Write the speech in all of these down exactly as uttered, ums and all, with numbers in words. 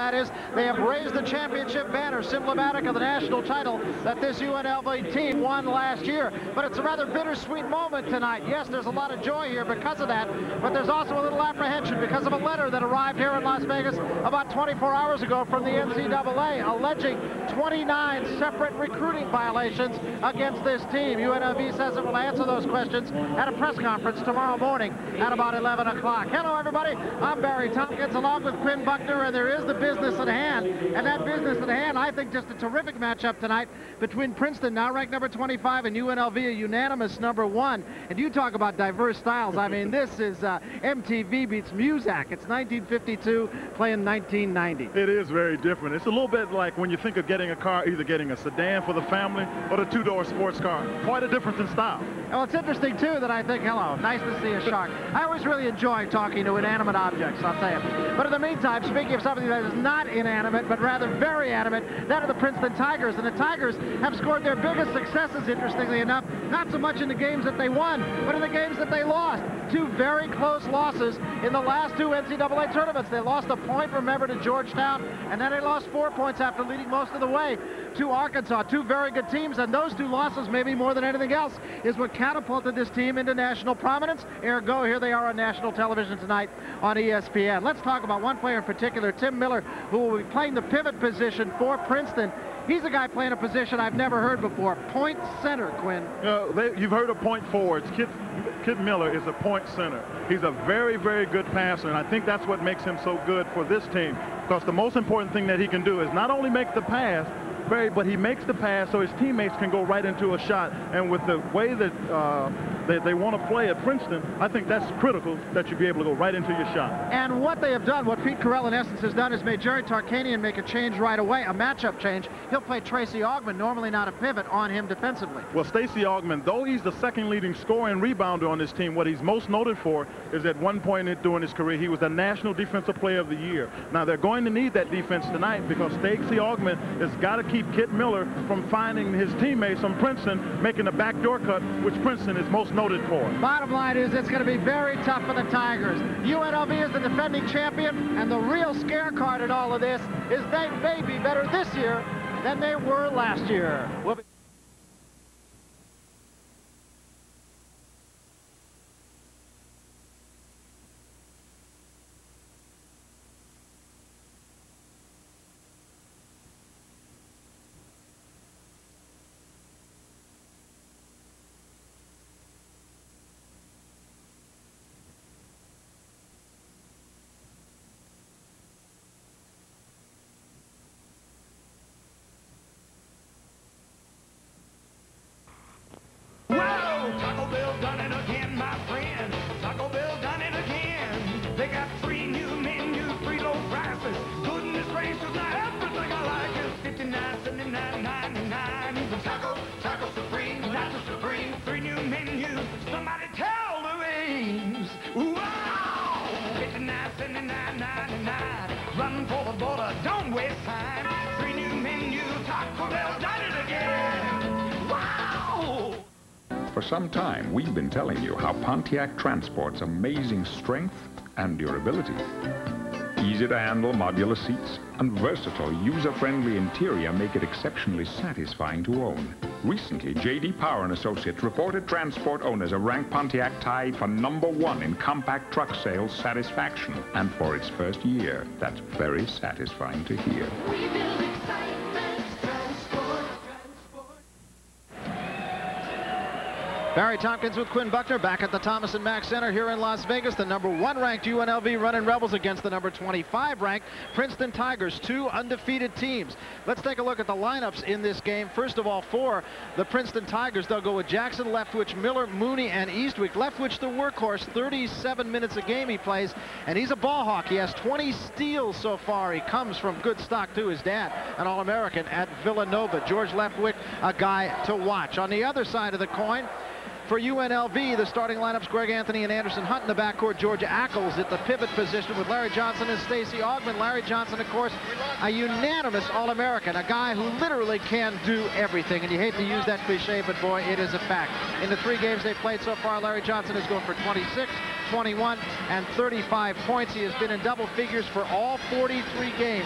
That is, they have raised the championship banner, symptomatic of the national title that this U N L V team won last year. But it's a rather bittersweet moment tonight. Yes, there's a lot of joy here because of that, but there's also a little apprehension because of a letter that arrived here in Las Vegas about twenty-four hours ago from the N C double A alleging twenty-nine separate recruiting violations against this team. U N L V says it will answer those questions at a press conference tomorrow morning at about eleven o'clock. Hello, everybody. I'm Barry Tompkins along with Quinn Buckner, and there is the business at hand. And that business at hand, I think, just a terrific matchup tonight between Princeton, now ranked number twenty-five, and U N L V, a unanimous number one. And you talk about diverse styles. I mean, this is uh, M T V beats Muzak. It's nineteen fifty-two playing nineteen ninety. It is very different. It's a little bit like when you think of getting a car, either getting a sedan for the family or the two-door sports car. Quite a difference in style. Well, it's interesting, too, that I think, hello, nice to see a shark. I always really enjoy talking to inanimate objects, I'll tell you. But in the meantime, speaking of something that is not inanimate, but rather very animate, that of the Princeton Tigers. And the Tigers have scored their biggest successes, interestingly enough, not so much in the games that they won, but in the games that they lost. Two very close losses in the last two N C double A tournaments. They lost a point, remember, to Georgetown, and then they lost four points after leading most of the way to Arkansas. Two very good teams, and those two losses, maybe more than anything else, is what catapulted this team into national prominence. Ergo, here they are on national television tonight on E S P N. Let's talk about one player in particular, Tim Miller, who will be playing the pivot position for Princeton. He's a guy playing a position I've never heard before, point center, Quinn. Uh, they, you've heard of point forwards. Kid, Kid Miller is a point center. He's a very, very good passer, and I think that's what makes him so good for this team, because the most important thing that he can do is not only make the pass, Barry, but he makes the pass so his teammates can go right into a shot. And with the way that uh, they, they want to play at Princeton, I think that's critical, that you be able to go right into your shot. And what they have done, what Pete Carell in essence has done, is made Jerry Tarkanian make a change right away, a matchup change. He'll play Tracy Augmon, normally not a pivot, on him defensively. Well, Stacey Augmon, though he's the second leading scorer and rebounder on this team, what he's most noted for is at one point during his career, he was the National Defensive Player of the Year. Now, they're going to need that defense tonight because Stacey Augmon has got to keep Kit Miller from finding his teammates from Princeton making the backdoor cut, which Princeton is most noted for. Bottom line is it's going to be very tough for the Tigers. U N L V is the defending champion, and the real scare card in all of this is they may be better this year than they were last year. We'll be Taco Bell done it again, my friend. Taco Bell done it again. They got three new menus, three low prices. Goodness gracious, now everything I like is fifty-nine, seventy-nine, ninety-nine. Even Taco, Taco Supreme, Nacho Supreme. Three new menus. Somebody tell Louise. Wow! fifty-nine, seventy-nine, ninety-nine. Run for the border, don't waste time. Three new menus, Taco Bell done it again. Wow! For some time, we've been telling you how Pontiac transports amazing strength and durability. Easy-to-handle modular seats and versatile, user-friendly interior make it exceptionally satisfying to own. Recently, J D Power and Associates reported transport owners have ranked Pontiac tied for number one in compact truck sales satisfaction. And for its first year, that's very satisfying to hear. We build excitement, transport, transport. Barry Tompkins with Quinn Buckner back at the Thomas and Mack Center here in Las Vegas. The number one ranked U N L V Running Rebels against the number twenty-five ranked Princeton Tigers, two undefeated teams. Let's take a look at the lineups in this game. First of all, for the Princeton Tigers, they'll go with Jackson, Leftwich, Miller, Mooney, and Eastwick. Leftwich, the workhorse, thirty-seven minutes a game he plays, and he's a ball hawk. He has twenty steals so far. He comes from good stock, too. His dad, an All-American at Villanova. George Leftwich, a guy to watch. On the other side of the coin, for U N L V, the starting lineups, Greg Anthony and Anderson Hunt in the backcourt, Georgia Ackles at the pivot position with Larry Johnson and Stacey Augmon. Larry Johnson, of course, a unanimous All-American, a guy who literally can do everything. And you hate to use that cliche, but boy, it is a fact. In the three games they've played so far, Larry Johnson is going for twenty-six, twenty-one, and thirty-five points. He has been in double figures for all forty-three games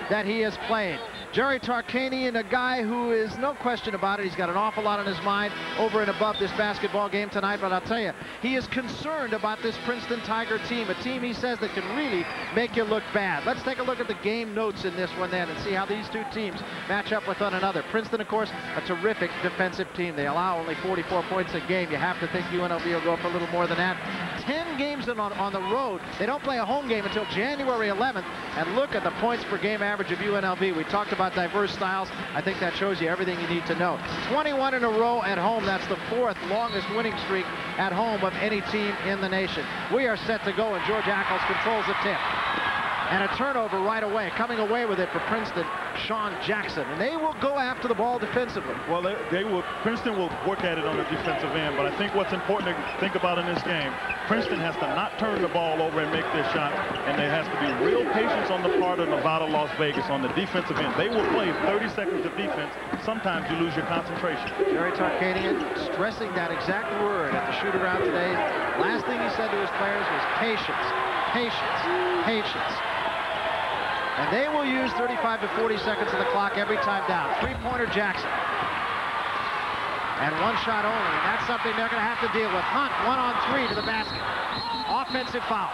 that he has played. Jerry Tarkanian, a guy who is no question about it. He's got an awful lot on his mind over and above this basketball game tonight, but I'll tell you, he is concerned about this Princeton Tiger team, a team he says that can really make you look bad. Let's take a look at the game notes in this one then and see how these two teams match up with one another. Princeton, of course, a terrific defensive team. They allow only forty-four points a game. You have to think U N L V will go for a little more than that. ten games in on, on the road. They don't play a home game until January eleventh, and look at the points per game average of U N L V. We talked about diverse styles. I think that shows you everything you need to know. twenty-one in a row at home. That's the fourth longest winning streak at home of any team in the nation. We are set to go, and George Ackles controls the tip. And a turnover right away. Coming away with it for Princeton, Sean Jackson. And they will go after the ball defensively. Well, they, they will. Princeton will work at it on the defensive end. But I think what's important to think about in this game, Princeton has to not turn the ball over and make their shot. And there has to be real patience on the part of Nevada, Las Vegas on the defensive end. They will play thirty seconds of defense. Sometimes you lose your concentration. Jerry Tarkanian stressing that exact word at the shoot-around today. Last thing he said to his players was patience, patience, patience. And they will use thirty-five to forty seconds of the clock every time down. Three-pointer Jackson. And one shot only. And that's something they're going to have to deal with. Hunt, one on three to the basket. Offensive foul.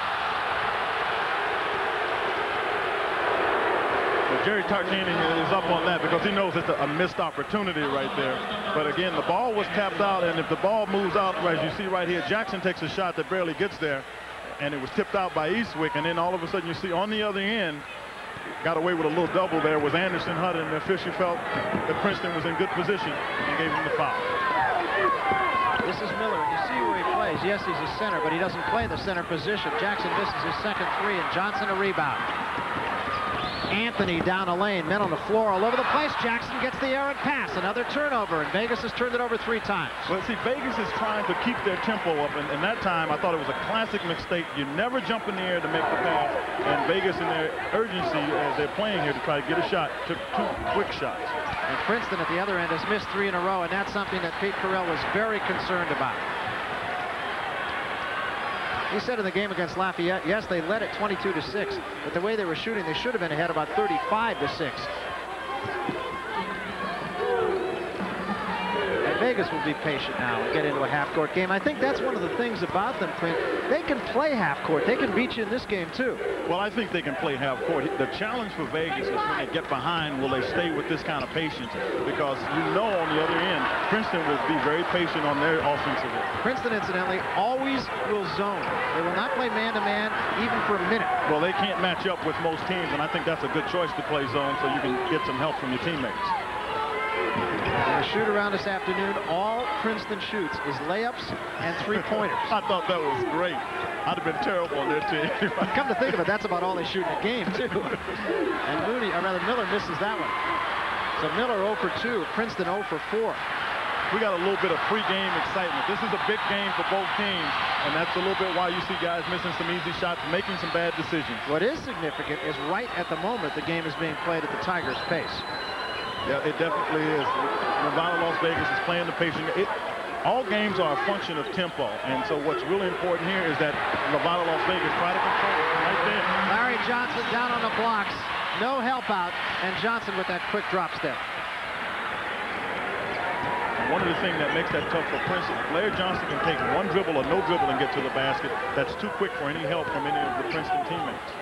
Well, Jerry Tarkanian is up on that because he knows it's a, a missed opportunity right there. But again, the ball was tapped out, and if the ball moves out, as you see right here, Jackson takes a shot that barely gets there. And it was tipped out by Eastwick, and then all of a sudden you see on the other end, got away with a little double there, was Anderson Hunt, and the official felt that Princeton was in good position and gave him the foul. This is Miller, and you see where he plays. Yes, he's a center, but he doesn't play the center position. Jackson misses his second three, and Johnson a rebound. Anthony down a lane, men on the floor all over the place. Jackson gets the errant pass, another turnover, and Vegas has turned it over three times. Well, see, Vegas is trying to keep their tempo up, and, and that time I thought it was a classic mistake. You never jump in the air to make the pass, and Vegas in their urgency as they're playing here to try to get a shot, took two quick shots. And Princeton at the other end has missed three in a row, and that's something that Pete Carell was very concerned about. He said in the game against Lafayette, yes, they led it twenty-two to six, but the way they were shooting, they should have been ahead about thirty-five to six. And Vegas will be patient now and get into a half-court game. I think that's one of the things about them, Clint. They can play half-court. They can beat you in this game, too. Well, I think they can play half-court. The challenge for Vegas is when they get behind, will they stay with this kind of patience? Because you know on the other end, Princeton will be very patient on their offensive end. Princeton, incidentally, always will zone. They will not play man-to-man even for a minute. Well, they can't match up with most teams, and I think that's a good choice to play zone so you can get some help from your teammates. And the shoot around this afternoon, all Princeton shoots is layups and three-pointers. I thought that was great. I'd have been terrible on their team. Come to think of it, that's about all they shoot in a game, too. And Mooney, or rather Miller, misses that one. So Miller zero for two, Princeton zero for four. We got a little bit of pre-game excitement. This is a big game for both teams, and that's a little bit why you see guys missing some easy shots, making some bad decisions. What is significant is right at the moment the game is being played at the Tigers' pace. Yeah, it definitely is. Nevada, Las Vegas is playing the pace. It, all games are a function of tempo, and so what's really important here is that Nevada, Las Vegas try to control it right there. Larry Johnson down on the blocks, no help out, and Johnson with that quick drop step. One of the things that makes that tough for Princeton, Larry Johnson can take one dribble or no dribble and get to the basket. That's too quick for any help from any of the Princeton teammates.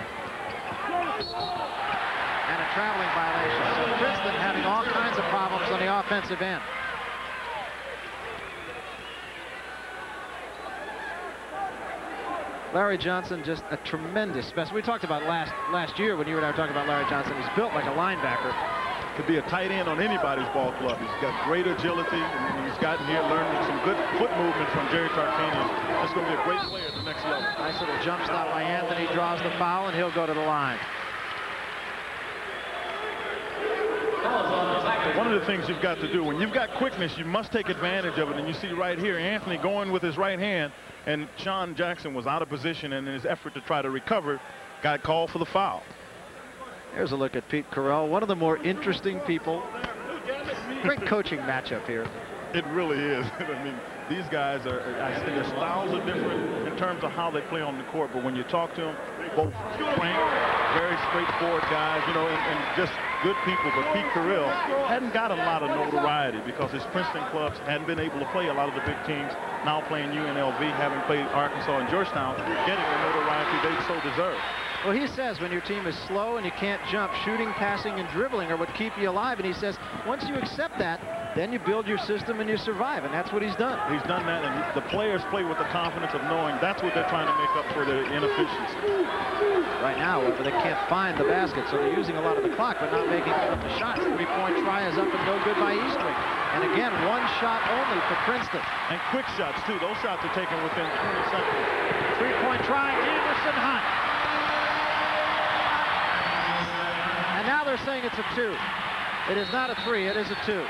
And a traveling violation. So Princeton having all kinds of problems on the offensive end. Larry Johnson, just a tremendous specimen. We talked about last last year when you and I were talking about Larry Johnson. He's built like a linebacker. Could be a tight end on anybody's ball club. He's got great agility, and he's gotten here learning some good foot movement from Jerry Tarkanian. That's going to be a great player at the next level. Nice little jump stop by Anthony, draws the foul, and he'll go to the line. One of the things you've got to do, when you've got quickness, you must take advantage of it. And you see right here, Anthony going with his right hand, and Sean Jackson was out of position, and in his effort to try to recover, got called for the foul. Here's a look at Pete Carell, one of the more interesting people. Great coaching matchup here. It really is. I mean, these guys are, I think their styles are different in terms of how they play on the court, but when you talk to them, both strength very straightforward guys, you know, and, and just good people. But Pete Carril hadn't got a lot of notoriety because his Princeton clubs hadn't been able to play a lot of the big teams. Now playing U N L V, having played Arkansas and Georgetown, getting the notoriety they so deserve. Well, he says when your team is slow and you can't jump, shooting, passing, and dribbling are what keep you alive. And he says once you accept that, then you build your system and you survive. And that's what he's done. He's done that, and the players play with the confidence of knowing that's what they're trying to make up for their inefficiency. Right now, however, they can't find the basket, so they're using a lot of the clock, but not making enough the shots. Three-point try is up and no good by Eastwick. And again, one shot only for Princeton. And quick shots, too. Those shots are taken within twenty seconds. Three-point try, Anderson Hunt. And now they're saying it's a two. It is not a three, it is a two.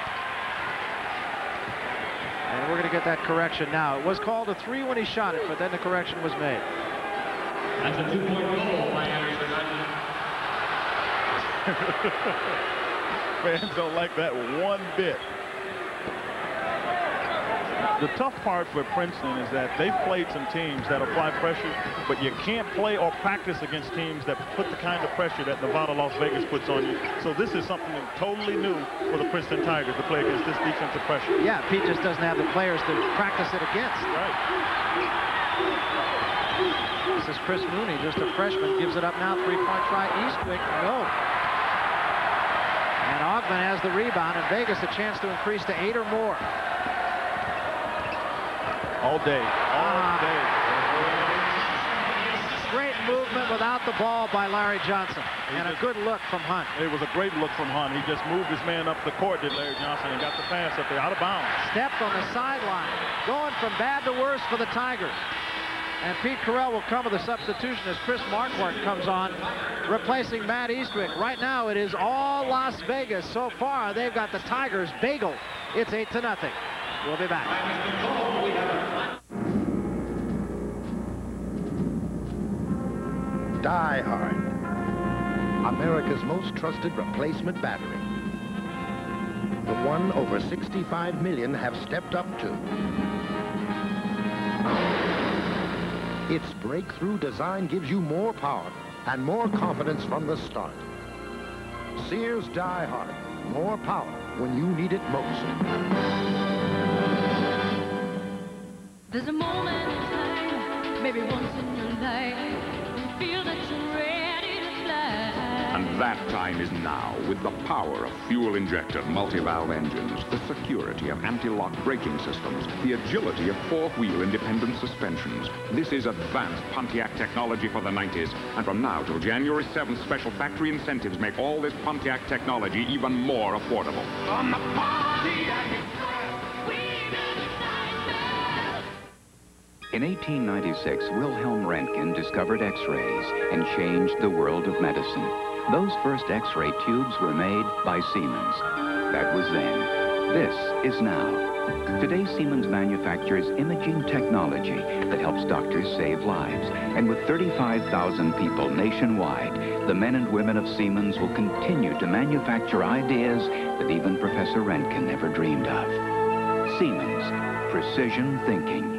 And we're going to get that correction now. It was called a three when he shot it, but then the correction was made. That's a two-point goal by Anderson Hunt. Fans don't like that one bit. The tough part for Princeton is that they've played some teams that apply pressure, but you can't play or practice against teams that put the kind of pressure that Nevada, Las Vegas puts on you. So this is something totally new for the Princeton Tigers to play against this defensive pressure. Yeah, Pete just doesn't have the players to practice it against. Right. This is Chris Mooney, just a freshman, gives it up now. Three-point try, Eastwick, no. And Augmon has the rebound, and Vegas a chance to increase to eight or more. All day, all day. Great movement without the ball by Larry Johnson, and a good look from Hunt. It was a great look from Hunt. He just moved his man up the court, did Larry Johnson, and got the pass up there, out of bounds. Stepped on the sideline, going from bad to worse for the Tigers. And Pete Carril will come with a substitution as Chris Marquardt comes on, replacing Matt Eastwick. Right now, it is all Las Vegas. So far, they've got the Tigers bagel. It's eight to nothing. We'll be back. Die Hard, America's most trusted replacement battery. The one over sixty-five million have stepped up to. Its breakthrough design gives you more power and more confidence from the start. Sears Die Hard, more power when you need it most. There's a moment in time, maybe once in your life, you feel that you're ready to fly. And that time is now, with the power of fuel-injected multi-valve engines, the security of anti-lock braking systems, the agility of fourth-wheel independent suspensions. This is advanced Pontiac technology for the nineties. And from now till January seventh, special factory incentives make all this Pontiac technology even more affordable. On the Pontiac Express. In eighteen ninety-six, Wilhelm Röntgen discovered X-rays and changed the world of medicine. Those first X-ray tubes were made by Siemens. That was then. This is now. Today, Siemens manufactures imaging technology that helps doctors save lives. And with thirty-five thousand people nationwide, the men and women of Siemens will continue to manufacture ideas that even Professor Röntgen never dreamed of. Siemens, precision thinking.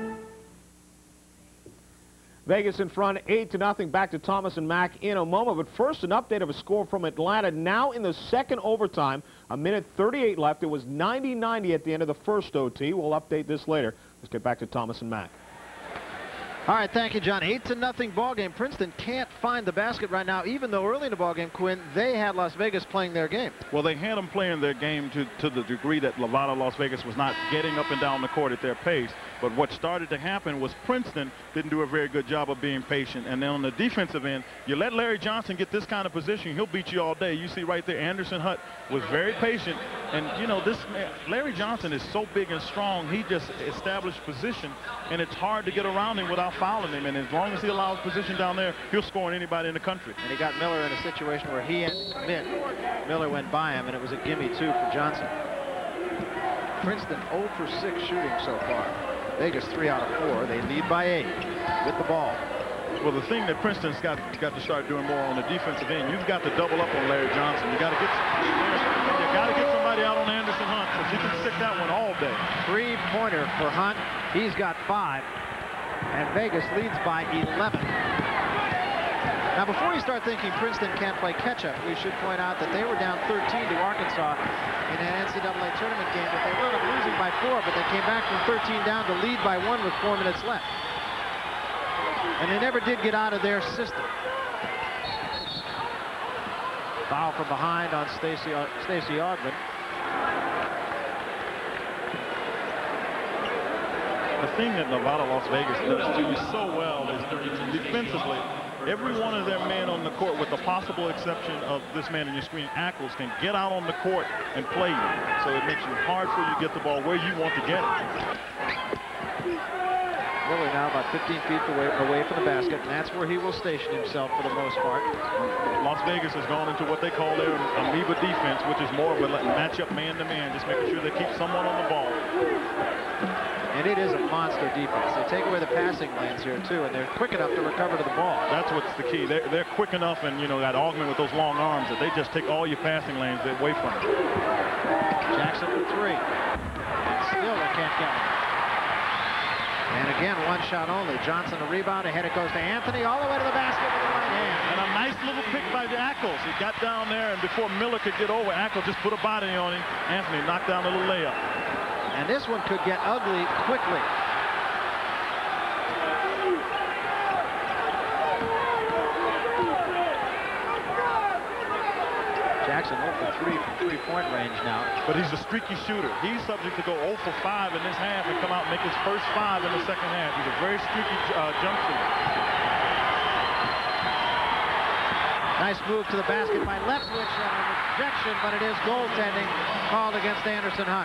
Vegas in front, eight to nothing. Back to Thomas and Mack in a moment. But first, an update of a score from Atlanta. Now in the second overtime, a minute thirty-eight left. It was ninety ninety at the end of the first O T. We'll update this later. Let's get back to Thomas and Mack. All right, thank you, John. Eight to nothing ball game. Princeton can't find the basket right now, even though early in the ball game, Quinn, they had Las Vegas playing their game. Well, they had them playing their game to, to the degree that Nevada, Las Vegas was not getting up and down the court at their pace. But what started to happen was Princeton didn't do a very good job of being patient. And then on the defensive end, you let Larry Johnson get this kind of position, he'll beat you all day. You see right there, Anderson Hunt was very patient. And, you know, this man, Larry Johnson is so big and strong, he just established position, and it's hard to get around him without fouling him. And as long as he allows position down there, he'll score on anybody in the country. And he got Miller in a situation where he and Smith, Miller went by him, and it was a gimme two for Johnson. Princeton oh for six shooting so far. Vegas three out of four. They lead by eight with the ball. Well, the thing that Princeton's got got to start doing more on the defensive end, you've got to double up on Larry Johnson. You got to get you got to get somebody out on Anderson Hunt, because he can stick that one all day. Three-pointer for Hunt. He's got five, and Vegas leads by eleven. Now, before you start thinking Princeton can't play catch-up, we should point out that they were down thirteen to Arkansas in an N C double A tournament game, but they wound up losing by four, but they came back from thirteen down to lead by one with four minutes left. And they never did get out of their system. Foul from behind on Stacey Stacey Augmon. The thing that Nevada Las Vegas does do so well is defensively, every one of their men on the court, with the possible exception of this man in your screen, Ackles, can get out on the court and play you. So it makes you hard for you to get the ball where you want to get it. Miller now about fifteen feet away, away from the basket, and that's where he will station himself for the most part. Las Vegas has gone into what they call their amoeba defense, which is more of a matchup man-to-man, just making sure they keep someone on the ball. And it is a monster defense. They take away the passing lanes here, too, and they're quick enough to recover to the ball. That's what's the key. They're, they're quick enough, and, you know, that Augmon with those long arms, that they just take all your passing lanes away from it. Jackson for three. And still they can't get it. And again, one shot only. Johnson a rebound. Ahead it goes to Anthony, all the way to the basket with the right hand. And a nice little pick by Ackles. He got down there, and before Miller could get over, Ackles just put a body on him. Anthony knocked down a little layup. And this one could get ugly quickly. Jackson zero for three from three-point range now. But he's a streaky shooter. He's subject to go zero for five in this half and come out and make his first five in the second half. He's a very streaky uh, jump shooter. Nice move to the basket by Leftwich and a rejection, but it is goaltending called against Anderson Hunt.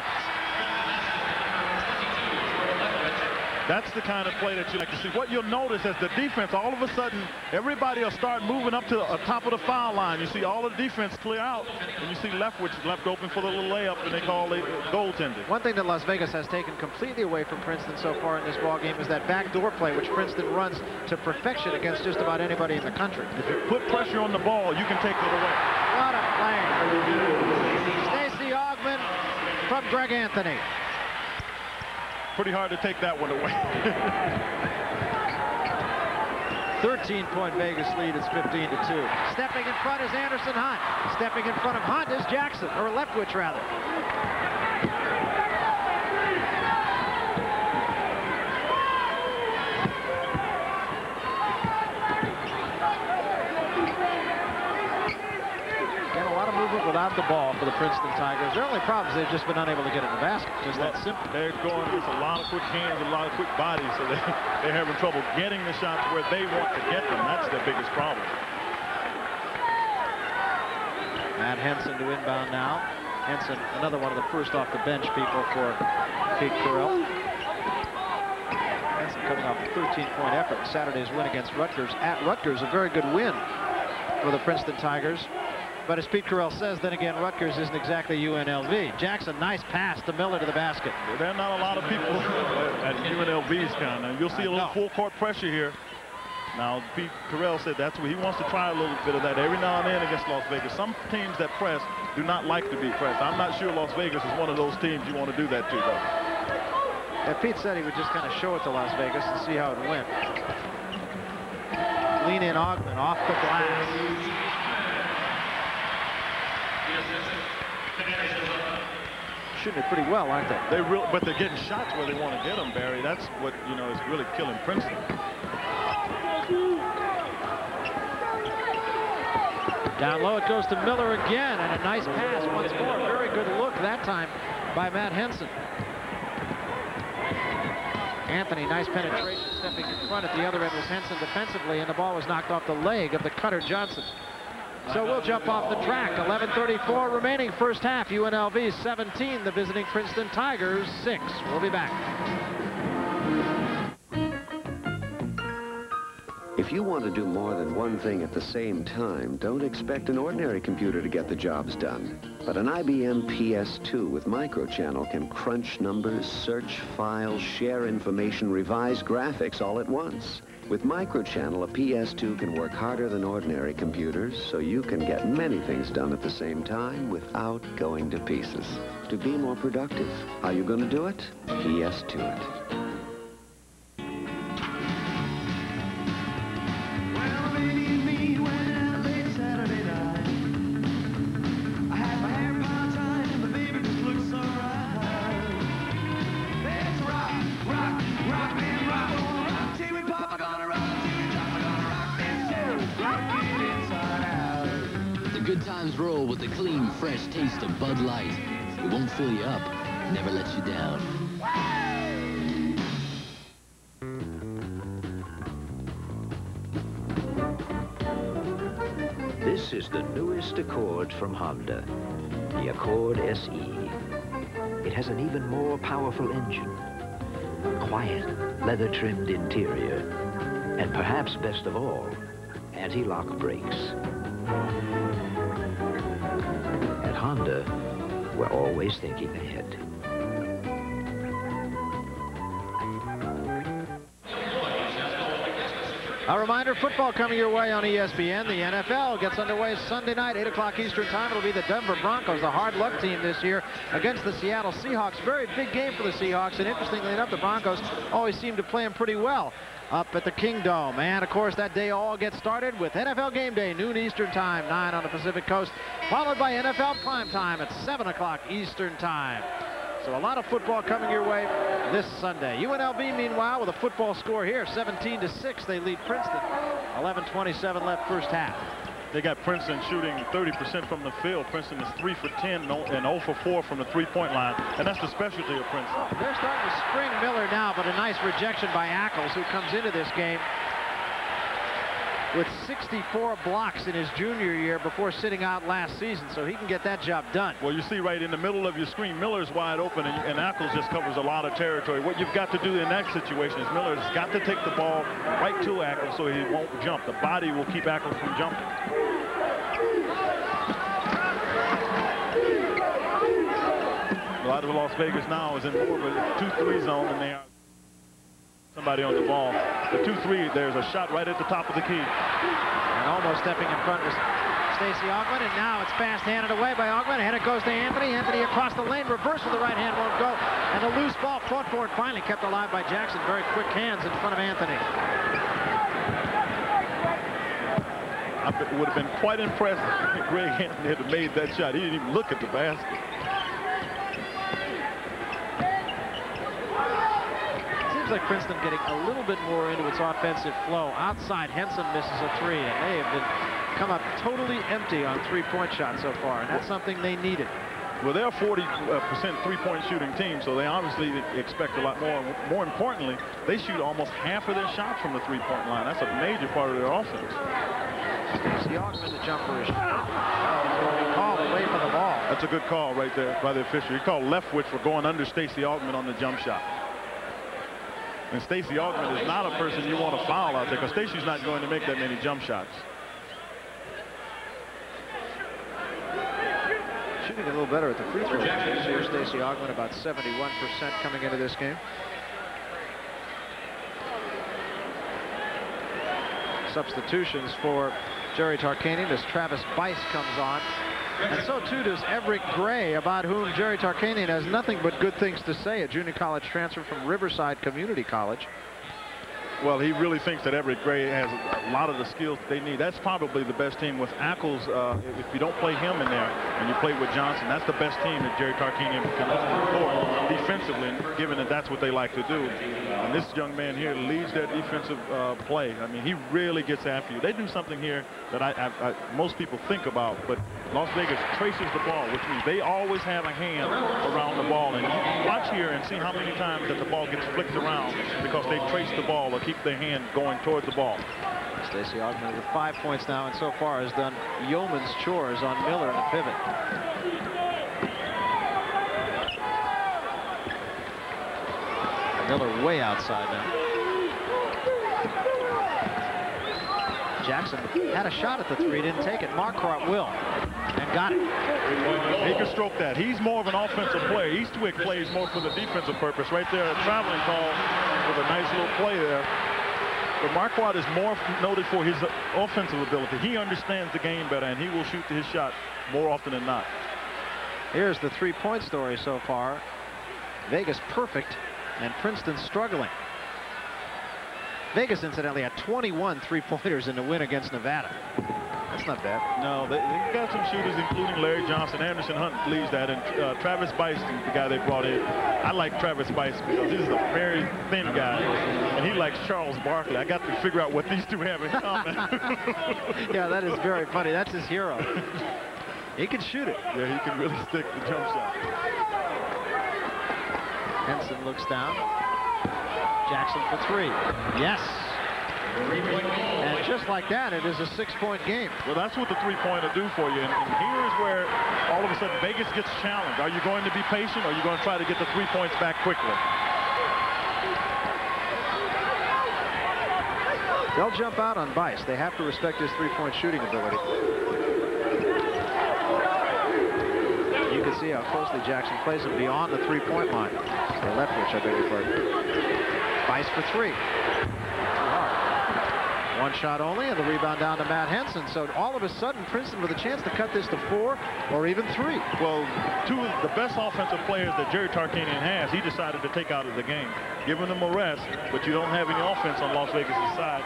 That's the kind of play that you like to see. What you'll notice as the defense, all of a sudden, everybody will start moving up to the uh, top of the foul line. You see all of the defense clear out, and you see Leftwich left open for the little layup, and they call it uh, goaltending. One thing that Las Vegas has taken completely away from Princeton so far in this ball game is that backdoor play, which Princeton runs to perfection against just about anybody in the country. If you put pressure on the ball, you can take it away. What a play. Stacey Augmon from Greg Anthony. Pretty hard to take that one away. thirteen point Vegas lead. It's fifteen to two. Stepping in front is Anderson Hunt. Stepping in front of Hunt is Jackson, or Leftwich rather. Without the ball for the Princeton Tigers. Their only problem is they've just been unable to get in the basket. Just well, that simple. They're going with a lot of quick hands, a lot of quick bodies, so they, they're having trouble getting the shots where they want to get them. That's their biggest problem. Matt Henson to inbound now. Henson, another one of the first off the bench people for Pete Carell. Henson coming off a thirteen point effort in Saturday's win against Rutgers. At Rutgers, a very good win for the Princeton Tigers. But as Pete Carell says, then again, Rutgers isn't exactly U N L V. Jackson, nice pass to Miller to the basket. There are not a lot of people at U N L V's kind of. You'll see a little full court pressure here. Now, Pete Carell said that's what he wants to try a little bit of that every now and then against Las Vegas. Some teams that press do not like to be pressed. I'm not sure Las Vegas is one of those teams you want to do that to, though. Yeah, Pete said he would just kind of show it to Las Vegas and see how it went. Lean in Augmon off the glass. Shooting it pretty well, aren't they? They real, but they're getting shots where they want to get them, Barry. That's what, you know, is really killing Princeton. Down low it goes to Miller again, and a nice pass once more. Very good look that time by Matt Henson. Anthony, nice penetration, stepping in front. At the other end was Henson defensively, and the ball was knocked off the leg of the cutter Johnson. So we'll jump off the track. eleven thirty-four remaining first half. U N L V seventeen, the visiting Princeton Tigers six. We'll be back. If you want to do more than one thing at the same time, don't expect an ordinary computer to get the jobs done. But an I B M P S two with microchannel can crunch numbers, search files, share information, revise graphics all at once. With microchannel, a P S two can work harder than ordinary computers, so you can get many things done at the same time without going to pieces. To be more productive, how are you going to do it? P S two it. Well, they need me times roll with the clean, fresh taste of Bud Light. It won't fill you up, never lets you down. This is the newest Accord from Honda, the Accord S E. It has an even more powerful engine, quiet, leather-trimmed interior, and perhaps best of all, anti-lock brakes. At Honda, we're always thinking ahead. A reminder, football coming your way on E S P N. The N F L gets underway Sunday night, eight o'clock Eastern time. It'll be the Denver Broncos, the hard luck team this year, against the Seattle Seahawks. Very big game for the Seahawks, and interestingly enough, the Broncos always seem to play them pretty well up at the Kingdome. And of course, that day all gets started with N F L Game Day, noon Eastern time, nine on the Pacific Coast, followed by N F L Prime Time at seven o'clock Eastern time. So a lot of football coming your way this Sunday. U N L V, meanwhile, with a football score here, seventeen to six, they lead Princeton. eleven twenty-seven left first half. They got Princeton shooting thirty percent from the field. Princeton is three for ten and zero for four from the three-point line, and that's the specialty of Princeton. They're starting to spring Miller now, but a nice rejection by Ackles, who comes into this game with sixty-four blocks in his junior year before sitting out last season, so he can get that job done. Well, you see right in the middle of your screen, Miller's wide open, and, and Ackles just covers a lot of territory. What you've got to do in that situation is Miller's got to take the ball right to Ackles so he won't jump. The body will keep Ackles from jumping. A lot of Las Vegas now is in more of a two three zone than they are somebody on the ball. The two three, there's a shot right at the top of the key. And almost stepping in front was Stacey Augmon, and now it's fast handed away by Augmon, and it goes to Anthony. Anthony across the lane, reverse with the right hand, won't go. And a loose ball fought for it, finally kept alive by Jackson. Very quick hands in front of Anthony. I would have been quite impressed if Greg Anthony had made that shot. He didn't even look at the basket. Like Princeton getting a little bit more into its offensive flow. Outside, Henson misses a three, and they have been come up totally empty on three-point shots so far, and that's something they needed. Well, they're a forty percent three-point shooting team, so they obviously expect a lot more. More importantly, they shoot almost half of their shots from the three-point line. That's a major part of their offense. Stacey Augmon, the jumper is called away from the ball. That's a good call right there by the official. He called Leftwich for going under Stacey Augmon on the jump shot. And Stacey Augmon is not a person you want to foul out there, because Stacey's not going to make that many jump shots. Shooting a little better at the free throw line this year. Stacey Augmon about seventy-one percent coming into this game. Substitutions for Jerry Tarkanian as Travis Bice comes on. And so, too, does Everett Gray, about whom Jerry Tarkanian has nothing but good things to say, a junior college transfer from Riverside Community College. Well, he really thinks that Everett Gray has a lot of the skills that they need. That's probably the best team with Ackles. Uh, if you don't play him in there and you play with Johnson, that's the best team that Jerry Tarkanian can afford defensively, given that that's what they like to do. And this young man here leads their defensive uh, play. I mean, he really gets after you. They do something here that I, I, I, most people think about, but Las Vegas traces the ball, which means they always have a hand around the ball. And you watch here and see how many times that the ball gets flicked around because they trace the ball or keep their hand going towards the ball. Stacey Augmon with five points now, and so far has done yeoman's chores on Miller in the pivot. Miller way outside now. Jackson had a shot at the three, didn't take it. Marquardt will, and got it. He can stroke that. He's more of an offensive player. Eastwick plays more for the defensive purpose. Right there, a traveling call with a nice little play there. But Marquardt is more noted for his offensive ability. He understands the game better, and he will shoot his shot more often than not. Here's the three-point story so far. Vegas perfect, and Princeton struggling. Vegas, incidentally, had twenty-one three-pointers in the win against Nevada. That's not bad. No, they, they got some shooters, including Larry Johnson. Anderson Hunt leads that, and uh, Travis Bice, the guy they brought in. I like Travis Bice because he's a very thin guy, and he likes Charles Barkley. I got to figure out what these two have in common. Yeah, that is very funny. That's his hero. He can shoot it. Yeah, he can really stick the jump shot. Henson looks down. Jackson for three. Yes. And just like that, it is a six-point game. Well, that's what the three-pointer do for you. And, and here is where all of a sudden Vegas gets challenged. Are you going to be patient, or are you going to try to get the three points back quickly? They'll jump out on Bice. They have to respect his three-point shooting ability. You can see how closely Jackson plays him beyond the three-point line. Or Leftwich, I beg your pardon. Bice for three. One shot only, and the rebound down to Matt Henson. So all of a sudden, Princeton with a chance to cut this to four or even three. Well, two of the best offensive players that Jerry Tarkanian has, he decided to take out of the game, giving them a rest, but you don't have any offense on Las Vegas' side.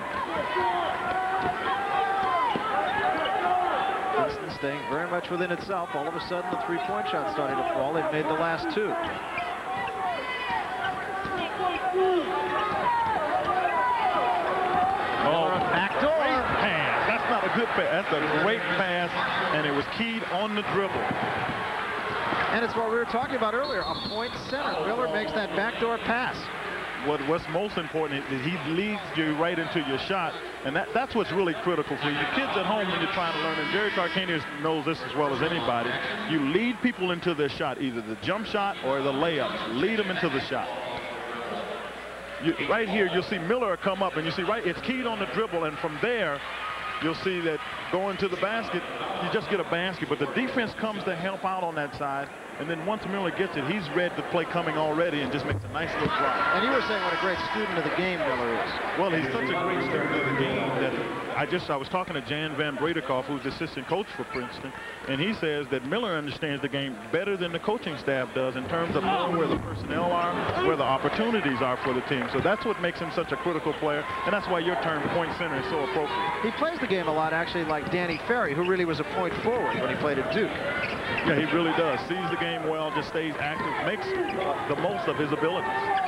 Princeton staying very much within itself. All of a sudden, the three-point shot starting to fall. They've made the last two. Oh, backdoor pass. That's not a good pass. That's a great pass, and it was keyed on the dribble. And it's what we were talking about earlier, a point center. Miller makes that backdoor pass. What, what's most important is he leads you right into your shot, and that, that's what's really critical for you. Kids at home, when you're trying to learn, and Jerry Tarkanian knows this as well as anybody, you lead people into their shot, either the jump shot or the layup. Lead them into the shot. You, right here, you'll see Miller come up, and you see right, it's keyed on the dribble, and from there, you'll see that going to the basket, you just get a basket, but the defense comes to help out on that side, and then once Miller gets it, he's read the play coming already and just makes a nice little drop. And you were saying what a great student of the game Miller is. Well, he's such a great student of the game that I just, I was talking to Jan Van Bredekoff, who's the assistant coach for Princeton, and he says that Miller understands the game better than the coaching staff does in terms of knowing where the personnel are, where the opportunities are for the team. So that's what makes him such a critical player, and that's why your term point center is so appropriate. He plays the game a lot, actually, like Danny Ferry, who really was a point forward when he played at Duke. Yeah, he really does. Sees the game well, just stays active, makes the most of his abilities.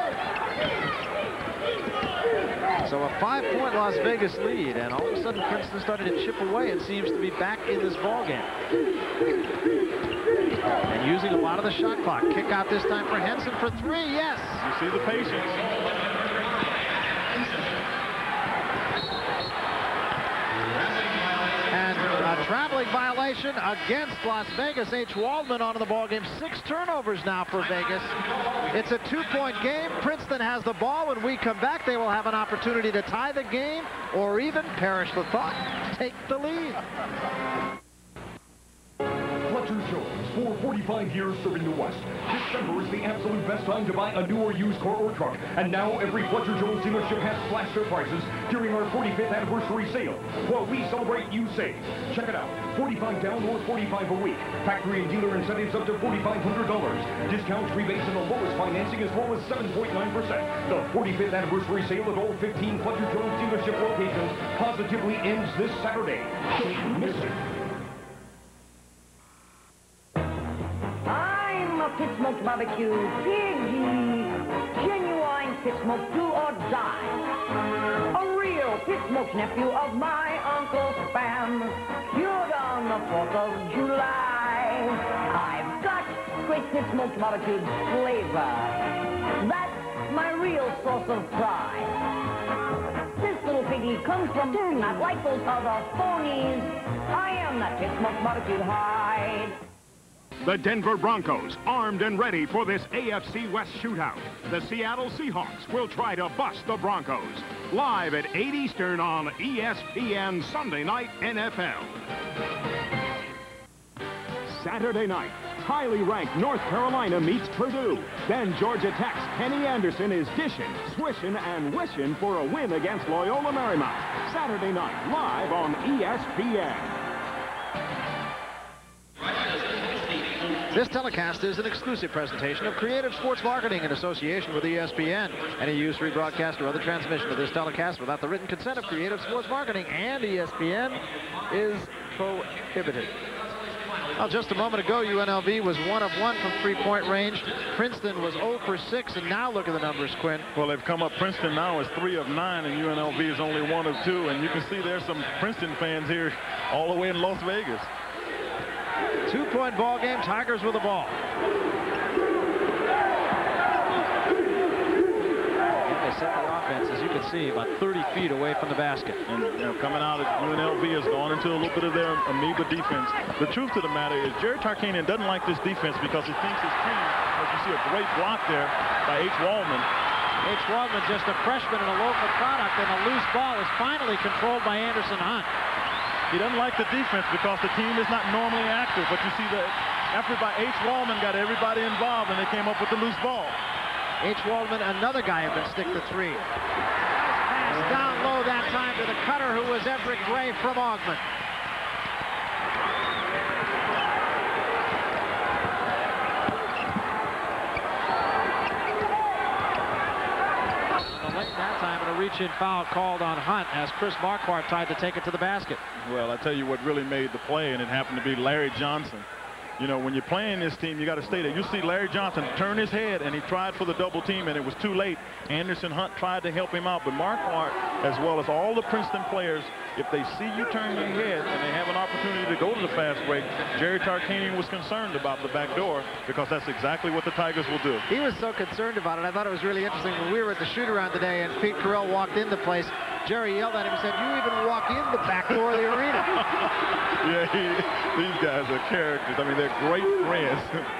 So a five-point Las Vegas lead, and all of a sudden Princeton started to chip away and seems to be back in this ball game. And using a lot of the shot clock. Kick out this time for Henson for three, yes! You see the patience. And a traveling violation against Las Vegas. H. Waldman onto the ball game. Six turnovers now for Vegas. It's a two-point game. Princeton has the ball. When we come back, they will have an opportunity to tie the game or even, perish the thought, take the lead. Fletcher Jones, for forty-five years serving the West. December is the absolute best time to buy a new or used car or truck. And now every Fletcher Jones dealership has slashed their prices during our forty-fifth anniversary sale. While we celebrate, you save. Check it out. forty-five down or forty-five a week. Factory and dealer incentives up to forty-five hundred dollars. Discounts, rebates, and the lowest financing as low as seven point nine percent. The forty-fifth anniversary sale at all fifteen Fletcher Jones dealership locations positively ends this Saturday. Don't miss it. Pit Smoked Barbecue, Piggy, genuine Pit Smoked do or die. A real Pit Smoked nephew of my Uncle Spam, cured on the fourth of July. I've got great Pit Smoked Barbecue flavor. That's my real source of pride. This little piggy comes from not like those other phonies. I am that Pit Smoked Barbecue hide. The Denver Broncos, armed and ready for this A F C West shootout. The Seattle Seahawks will try to bust the Broncos. Live at eight Eastern on E S P N Sunday Night N F L. Saturday night, highly ranked North Carolina meets Purdue. Then Georgia Tech's Kenny Anderson is dishing, swishing, and wishing for a win against Loyola Marymount. Saturday night, live on E S P N. This telecast is an exclusive presentation of Creative Sports Marketing in association with E S P N. Any use, rebroadcast, or other transmission of this telecast without the written consent of Creative Sports Marketing and E S P N is prohibited. Well, just a moment ago, U N L V was one of one from three-point range. Princeton was zero for six, and now look at the numbers, Quinn. Well, they've come up. Princeton now is three of nine, and U N L V is only one of two. And you can see there's some Princeton fans here all the way in Las Vegas. Three-point ball game. Tigers with the ball. And they set the offense, as you can see, about thirty feet away from the basket. And you know, coming out of U N L V has gone into a little bit of their amoeba defense. The truth of the matter is Jerry Tarkanian doesn't like this defense because he thinks his team, as you see a great block there by H. Waldman. H. Waldman, just a freshman and a local product, and a loose ball is finally controlled by Anderson Hunt. He doesn't like the defense because the team is not normally active, but you see the effort by H. Waldman got everybody involved, and they came up with the loose ball. H. Waldman, another guy who can stick the three. Pass down low that time to the cutter, who was Everett Gray from Augment. That time, and a reach-in foul called on Hunt as Chris Marquardt tried to take it to the basket. Well, I tell you what really made the play, and it happened to be Larry Johnson. You know, when you're playing this team, you got to stay there. You see Larry Johnson turn his head, and he tried for the double team, and it was too late. Anderson Hunt tried to help him out, but Marquardt, as well as all the Princeton players, if they see you turn your head and they have an opportunity to go to the fast break, Jerry Tarkanian was concerned about the back door because that's exactly what the Tigers will do. He was so concerned about it. I thought it was really interesting when we were at the shoot-around today and Pete Carell walked in the place. Jerry yelled at him and said, "You even walk in the back door of the arena." Yeah, he, these guys are characters. I mean, they're great friends.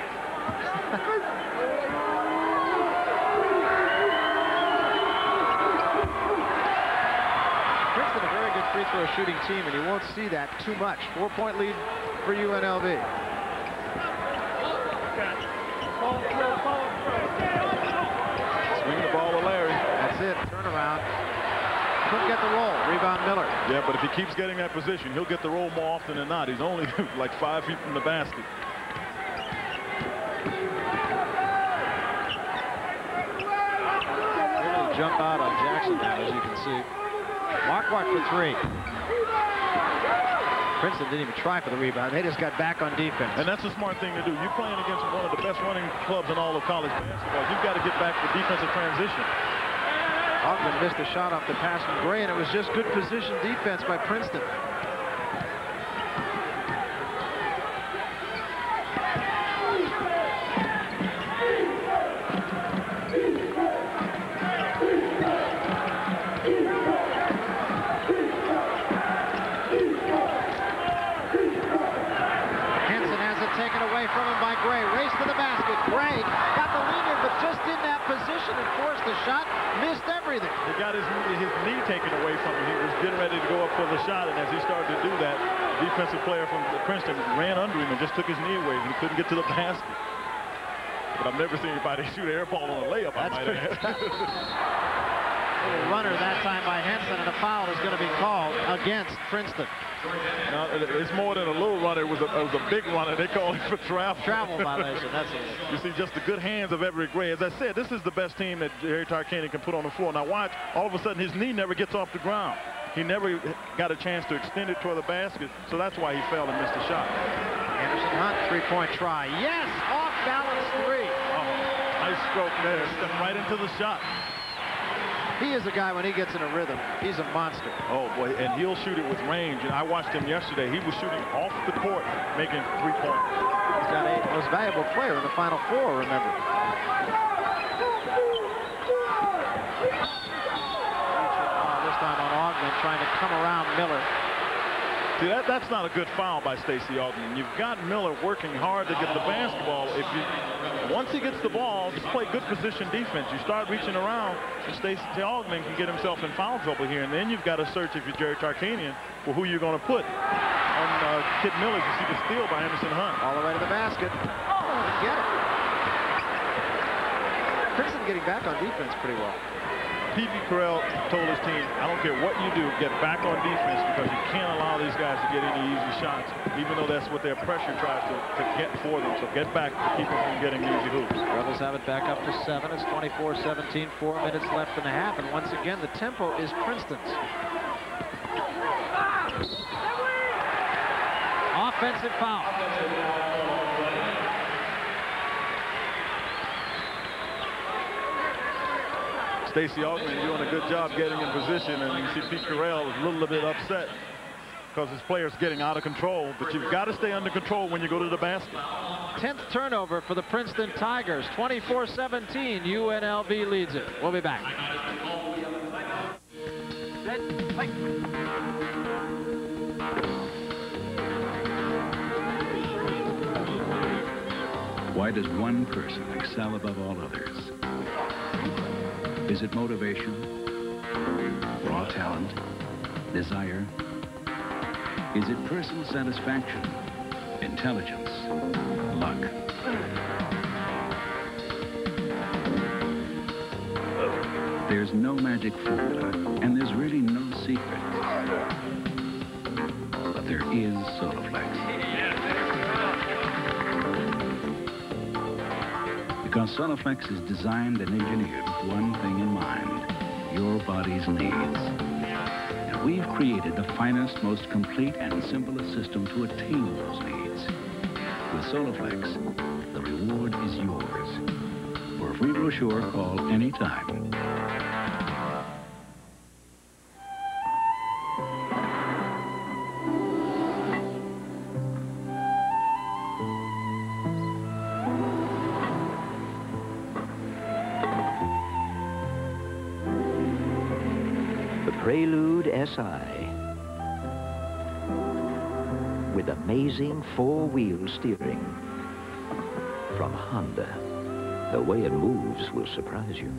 Princeton, a very good free throw shooting team, and you won't see that too much. Four-point lead for U N L V. Swing the ball to Larry. That's it. Turnaround. Couldn't get the roll. Rebound Miller. Yeah, but if he keeps getting that position, he'll get the roll more often than not. He's only like five feet from the basket. Really jump out on Jackson now, as you can see. Marquardt for three. Princeton didn't even try for the rebound. They just got back on defense. And that's a smart thing to do. You're playing against one of the best running clubs in all of college basketball. You've got to get back for defensive transition. Augment missed a shot off the pass from Gray, and it was just good position defense by Princeton. Henson has it taken away from him by Gray. Race to the basket. Gray got the lead in, but just in that position and forced the shot. Missed everything. He got his, his knee taken away from him. He was getting ready to go up for the shot, and as he started to do that, the defensive player from Princeton ran under him and just took his knee away. He couldn't get to the basket. But I've never seen anybody shoot an air ball on a layup. That's I might add. Little runner that time by Henson, and a foul is going to be called against Princeton. No, it's more than a little runner. It was a, it was a big runner. They called him for travel. Travel violation. That's it. You see just the good hands of Everett Gray. As I said, this is the best team that Jerry Tarkanian can put on the floor. Now watch, all of a sudden his knee never gets off the ground. He never got a chance to extend it toward the basket, so that's why he fell and missed the shot. Anderson Hunt, three-point try. Yes, off balance three. Oh, nice stroke there. Stepped right into the shot. He is a guy, when he gets in a rhythm, he's a monster. Oh, boy, and he'll shoot it with range. And I watched him yesterday. He was shooting off the court, making three-pointers. He's got a most valuable player in the Final Four, remember. This time on Augment, trying to come around Miller. See, that, that's not a good foul by Stacey Augment. You've got Miller working hard to get the basketball. If you, once he gets the ball, just play good position defense. You start reaching around, and Stacey Augment can get himself in foul trouble here. And then you've got to search, if you're Jerry Tarkanian, for who you're going to put. On uh, Kid Miller, you see the steal by Anderson Hunt. All the way to the basket. Didn't get it. Princeton getting back on defense pretty well. P B Carell told his team, I don't care what you do, get back on defense because you can't allow these guys to get any easy shots, even though that's what their pressure tries to, to get for them. So get back to keep them from getting easy hoops. Rebels have it back up to seven. It's twenty-four seventeen, four minutes left in the half. And once again, the tempo is Princeton's. Offensive foul. Stacey Augment doing a good job getting in position, and you see Pete Carell is a little bit upset. because his player's getting out of control, but you've got to stay under control when you go to the basket. tenth turnover for the Princeton Tigers. twenty-four seventeen. U N L V leads it. We'll be back. Why does one person excel above all others? Is it motivation, raw talent, desire? Is it personal satisfaction, intelligence, luck? There's no magic formula, and there's really no secret. But there is Soloflex. Because Soloflex is designed and engineered with one thing in mind, your body's needs. And we've created the finest, most complete, and simplest system to attain those needs. With Soloflex, the reward is yours. For a free brochure, call anytime. Prelude S I. With amazing four-wheel steering. From Honda. The way it moves will surprise you.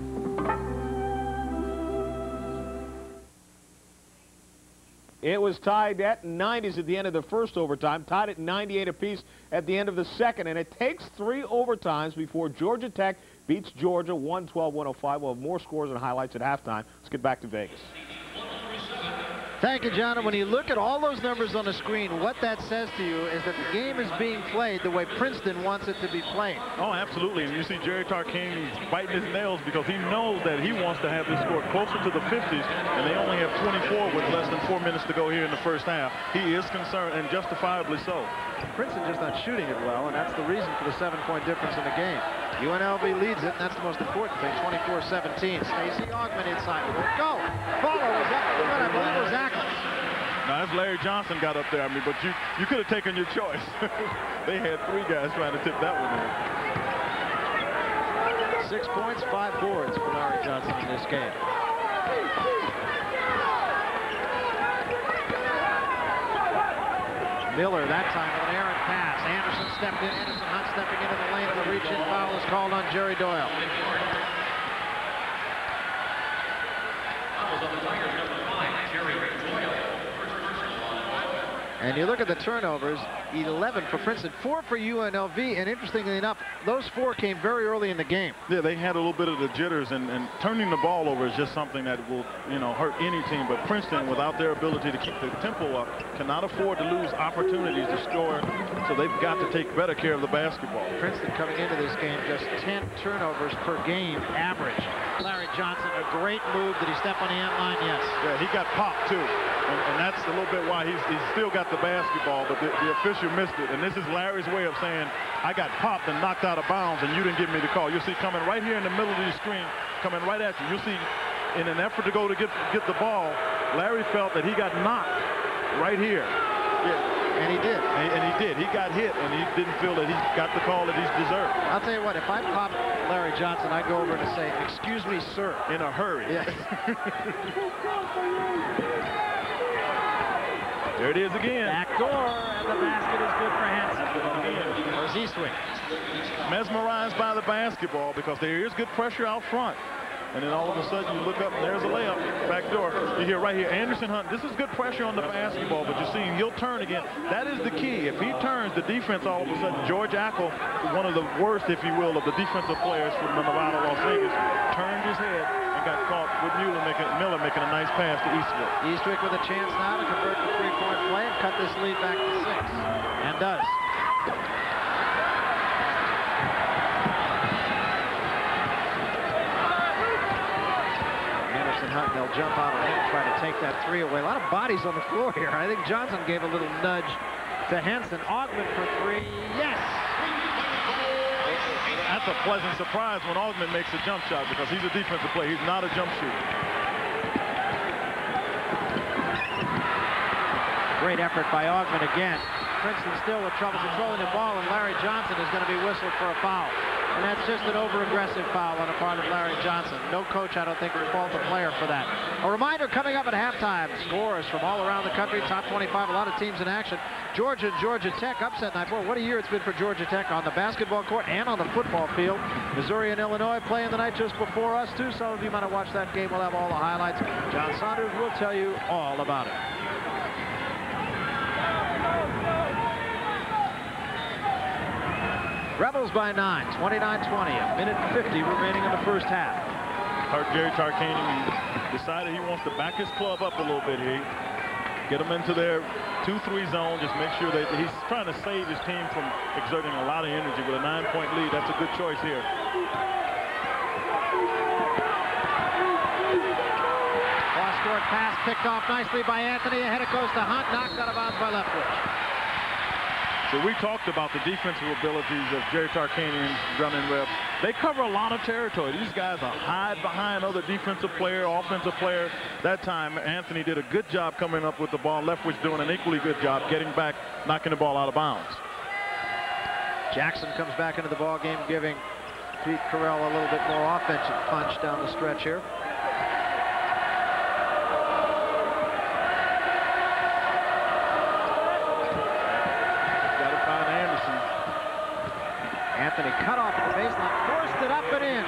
It was tied at nineties at the end of the first overtime, tied at ninety-eight apiece at the end of the second, and it takes three overtimes before Georgia Tech beats Georgia one twelve one oh five. We'll have more scores and highlights at halftime. Let's get back to Vegas. Thank you, John. And when you look at all those numbers on the screen, what that says to you is that the game is being played the way Princeton wants it to be played. Oh, absolutely. And you see Jerry Tarkanian biting his nails because he knows that he wants to have this score closer to the fifties, and they only have twenty-four with less than four minutes to go here in the first half. He is concerned, and justifiably so. Princeton just not shooting it well, and that's the reason for the seven-point difference in the game. U N L V leads it, and that's the most important thing, twenty-four seventeen. Stacey Augmon inside. Go! Follow was up. I believe it was Ackles. Now, that's Larry Johnson got up there. I mean, but you, you could have taken your choice. They had three guys trying to tip that one in. Six points, five boards for Larry Johnson in this game. Miller that time with an errant pass. Anderson stepped in. Anderson Hunt stepping into the lane, and the reach-in foul is called on Jerry Doyle. And you look at the turnovers, eleven for Princeton, four for U N L V, and interestingly enough, those four came very early in the game. Yeah, they had a little bit of the jitters, and, and turning the ball over is just something that will, you know, hurt any team. But Princeton, without their ability to keep the tempo up, cannot afford to lose opportunities to score, so they've got to take better care of the basketball. Princeton coming into this game just ten turnovers per game average. Larry Johnson, a great move. Did he step on the end line? Yes. Yeah, he got popped, too. And, and that's a little bit why he's, he's still got the basketball, but the, the official missed it. And this is Larry's way of saying, I got popped and knocked out of bounds, and you didn't give me the call. You'll see coming right here in the middle of the screen, coming right at you. You'll see in an effort to go to get, get the ball, Larry felt that he got knocked right here. Yeah. And he did. And, and he did. He got hit, and he didn't feel that he got the call that he's deserved. I'll tell you what, if I popped Larry Johnson, I'd go over and say, excuse me, sir. In a hurry. Yes. There it is again. Back door, and the basket is good for Hansen. Or Eastwick. Mesmerized by the basketball because there is good pressure out front. And then all of a sudden you look up and there's a layup, back door. You hear right here, Anderson Hunt, this is good pressure on the basketball, but you're seeing he'll turn again. That is the key. If he turns, the defense all of a sudden, George Ackles, one of the worst, if you will, of the defensive players from Nevada, Las Vegas, turned his head and got caught with Mueller making, Miller making a nice pass to Eastwick. Eastwick with a chance now to convert the three-point play and cut this lead back to six. And does. Hunt, they'll jump out of him and try to take that three away. A lot of bodies on the floor here. I think Johnson gave a little nudge to Hansen. Augmon for three. Yes! That's a pleasant surprise when Augmon makes a jump shot because he's a defensive player. He's not a jump shooter. Great effort by Augmon again. Princeton still with trouble controlling the ball, and Larry Johnson is going to be whistled for a foul. And that's just an over-aggressive foul on the part of Larry Johnson. No coach, I don't think, would fault the player for that. A reminder coming up at halftime. Scores from all around the country, top twenty-five, a lot of teams in action. Georgia and Georgia Tech upset night. Boy, what a year it's been for Georgia Tech on the basketball court and on the football field. Missouri and Illinois playing the night just before us, too. Some of you might have watched that game. We'll have all the highlights. John Saunders will tell you all about it. Rebels by nine, twenty-nine twenty, a minute fifty remaining in the first half. Hurt Jerry Tarkanian decided he wants to back his club up a little bit here. Get them into their two three zone. Just make sure that he's trying to save his team from exerting a lot of energy with a nine-point lead. That's a good choice here. Cross-court pass picked off nicely by Anthony. Ahead it goes to Hunt, knocked out of bounds by Leftwich. So we talked about the defensive abilities of Jerry Tarkanian's running Rebs. They cover a lot of territory. These guys are hide behind other defensive player, offensive player. That time, Anthony did a good job coming up with the ball. Leftwich doing an equally good job getting back, knocking the ball out of bounds. Jackson comes back into the ball game, giving Pete Carell a little bit more offensive punch down the stretch here. Anthony cut off the baseline, forced it up and in.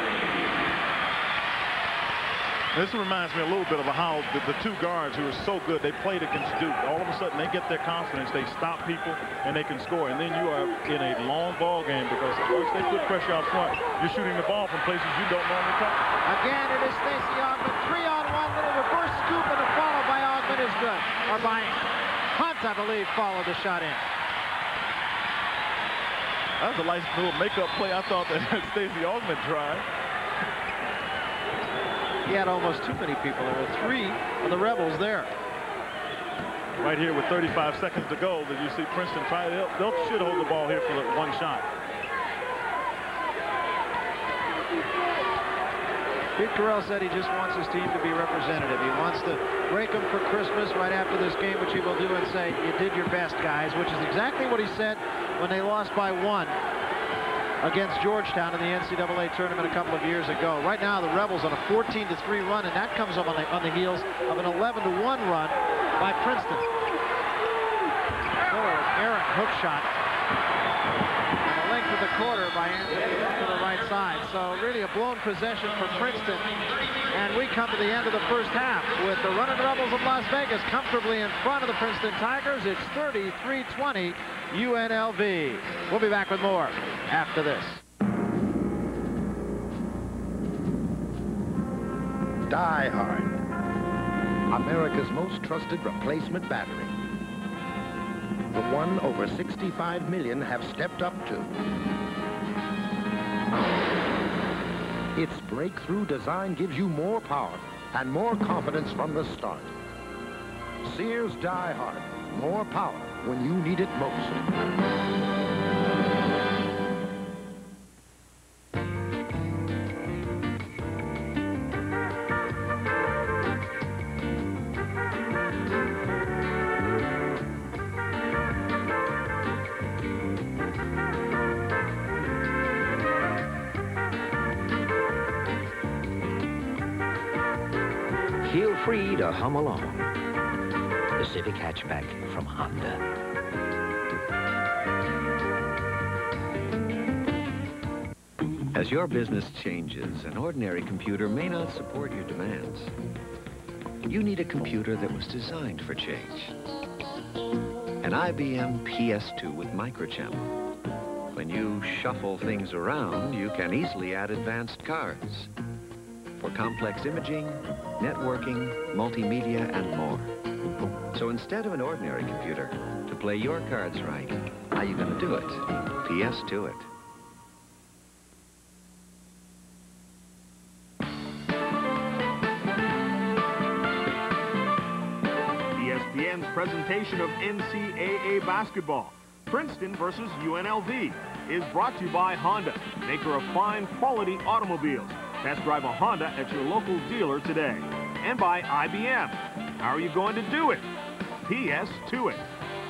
This reminds me a little bit of how the, the two guards who are so good, they played against Duke. All of a sudden, they get their confidence, they stop people, and they can score. And then you are in a long ball game because once they put pressure out front, you're shooting the ball from places you don't normally touch. Again, it is Stacey Augmon, three on one, little reverse scoop, and the follow by Augmon is good. Or by Hunt, I believe, followed the shot in. That was a nice little makeup play. I thought that Stacey Augmon tried. He had almost too many people. There were three of the Rebels there. Right here with thirty-five seconds to go, that you see Princeton try. They'll, they'll should hold the ball here for the one shot. Pete Carell said he just wants his team to be representative. He wants to break them for Christmas right after this game, which he will do, and say, you did your best, guys, which is exactly what he said when they lost by one against Georgetown in the N C double A tournament a couple of years ago. Right now, the Rebels on a fourteen to three run, and that comes up on the, on the heels of an eleven to one run by Princeton. Forward, errant hook shot. The length of the quarter by Anthony to the right side. So really a blown possession for Princeton. And we come to the end of the first half with the running Rebels of Las Vegas comfortably in front of the Princeton Tigers. It's thirty-three twenty U N L V. We'll be back with more after this. Die Hard, America's most trusted replacement battery. The one over sixty-five million have stepped up to. Its breakthrough design gives you more power and more confidence from the start. Sears Die Hard, more power when you need it most. Feel free to hum along. The Civic hatchback from Honda. As your business changes, an ordinary computer may not support your demands. You need a computer that was designed for change. An I B M P S two with microchannel. When you shuffle things around, you can easily add advanced cards for complex imaging, networking, multimedia, and more. So instead of an ordinary computer, to play your cards right, how you gonna do it? P S to it. E S P N's presentation of N C A A basketball, Princeton versus U N L V, is brought to you by Honda, maker of fine quality automobiles. Test drive a Honda at your local dealer today. And by I B M. How are you going to do it? P S to it.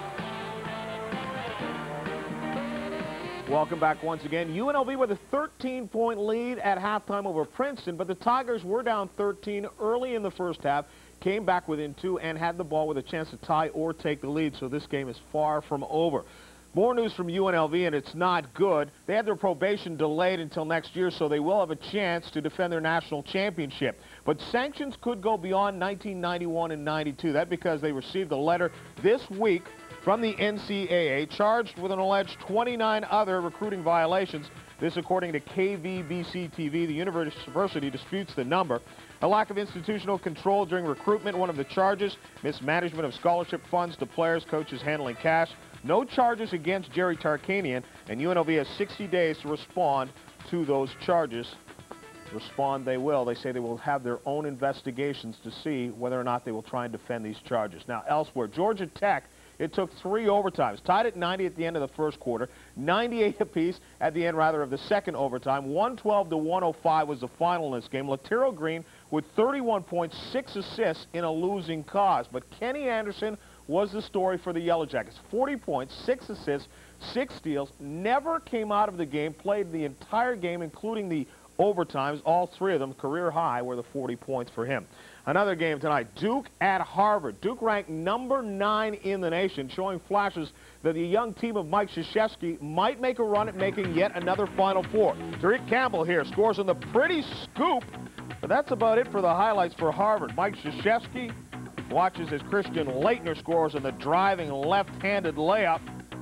Welcome back once again. U N L V with a thirteen point lead at halftime over Princeton, but the Tigers were down thirteen early in the first half, came back within two, and had the ball with a chance to tie or take the lead, so this game is far from over. More news from U N L V, and it's not good. They had their probation delayed until next year, so they will have a chance to defend their national championship. But sanctions could go beyond nineteen ninety-one and ninety-two. That's because they received a letter this week from the N C double A charged with an alleged twenty-nine other recruiting violations. This according to K V B C T V. The university disputes the number. A lack of institutional control during recruitment, one of the charges. Mismanagement of scholarship funds to players, coaches handling cash. No charges against Jerry Tarkanian, and U N L V has sixty days to respond to those charges. Respond they will. They say they will have their own investigations to see whether or not they will try and defend these charges. Now, elsewhere, Georgia Tech, it took three overtimes, tied at ninety at the end of the first quarter, ninety-eight apiece at the end, rather, of the second overtime. one twelve to one oh five was the final in this game. Laterro Green with thirty-one points, six assists in a losing cause. But Kenny Anderson was the story for the Yellow Jackets. forty points, six assists, six steals, never came out of the game, played the entire game, including the overtimes. All three of them, career high, were the forty points for him. Another game tonight, Duke at Harvard. Duke ranked number nine in the nation, showing flashes that the young team of Mike Krzyzewski might make a run at making yet another Final Four. Tariq Campbell here scores on the pretty scoop, but that's about it for the highlights for Harvard. Mike Krzyzewski watches as Christian Laettner scores on the driving left-handed layup.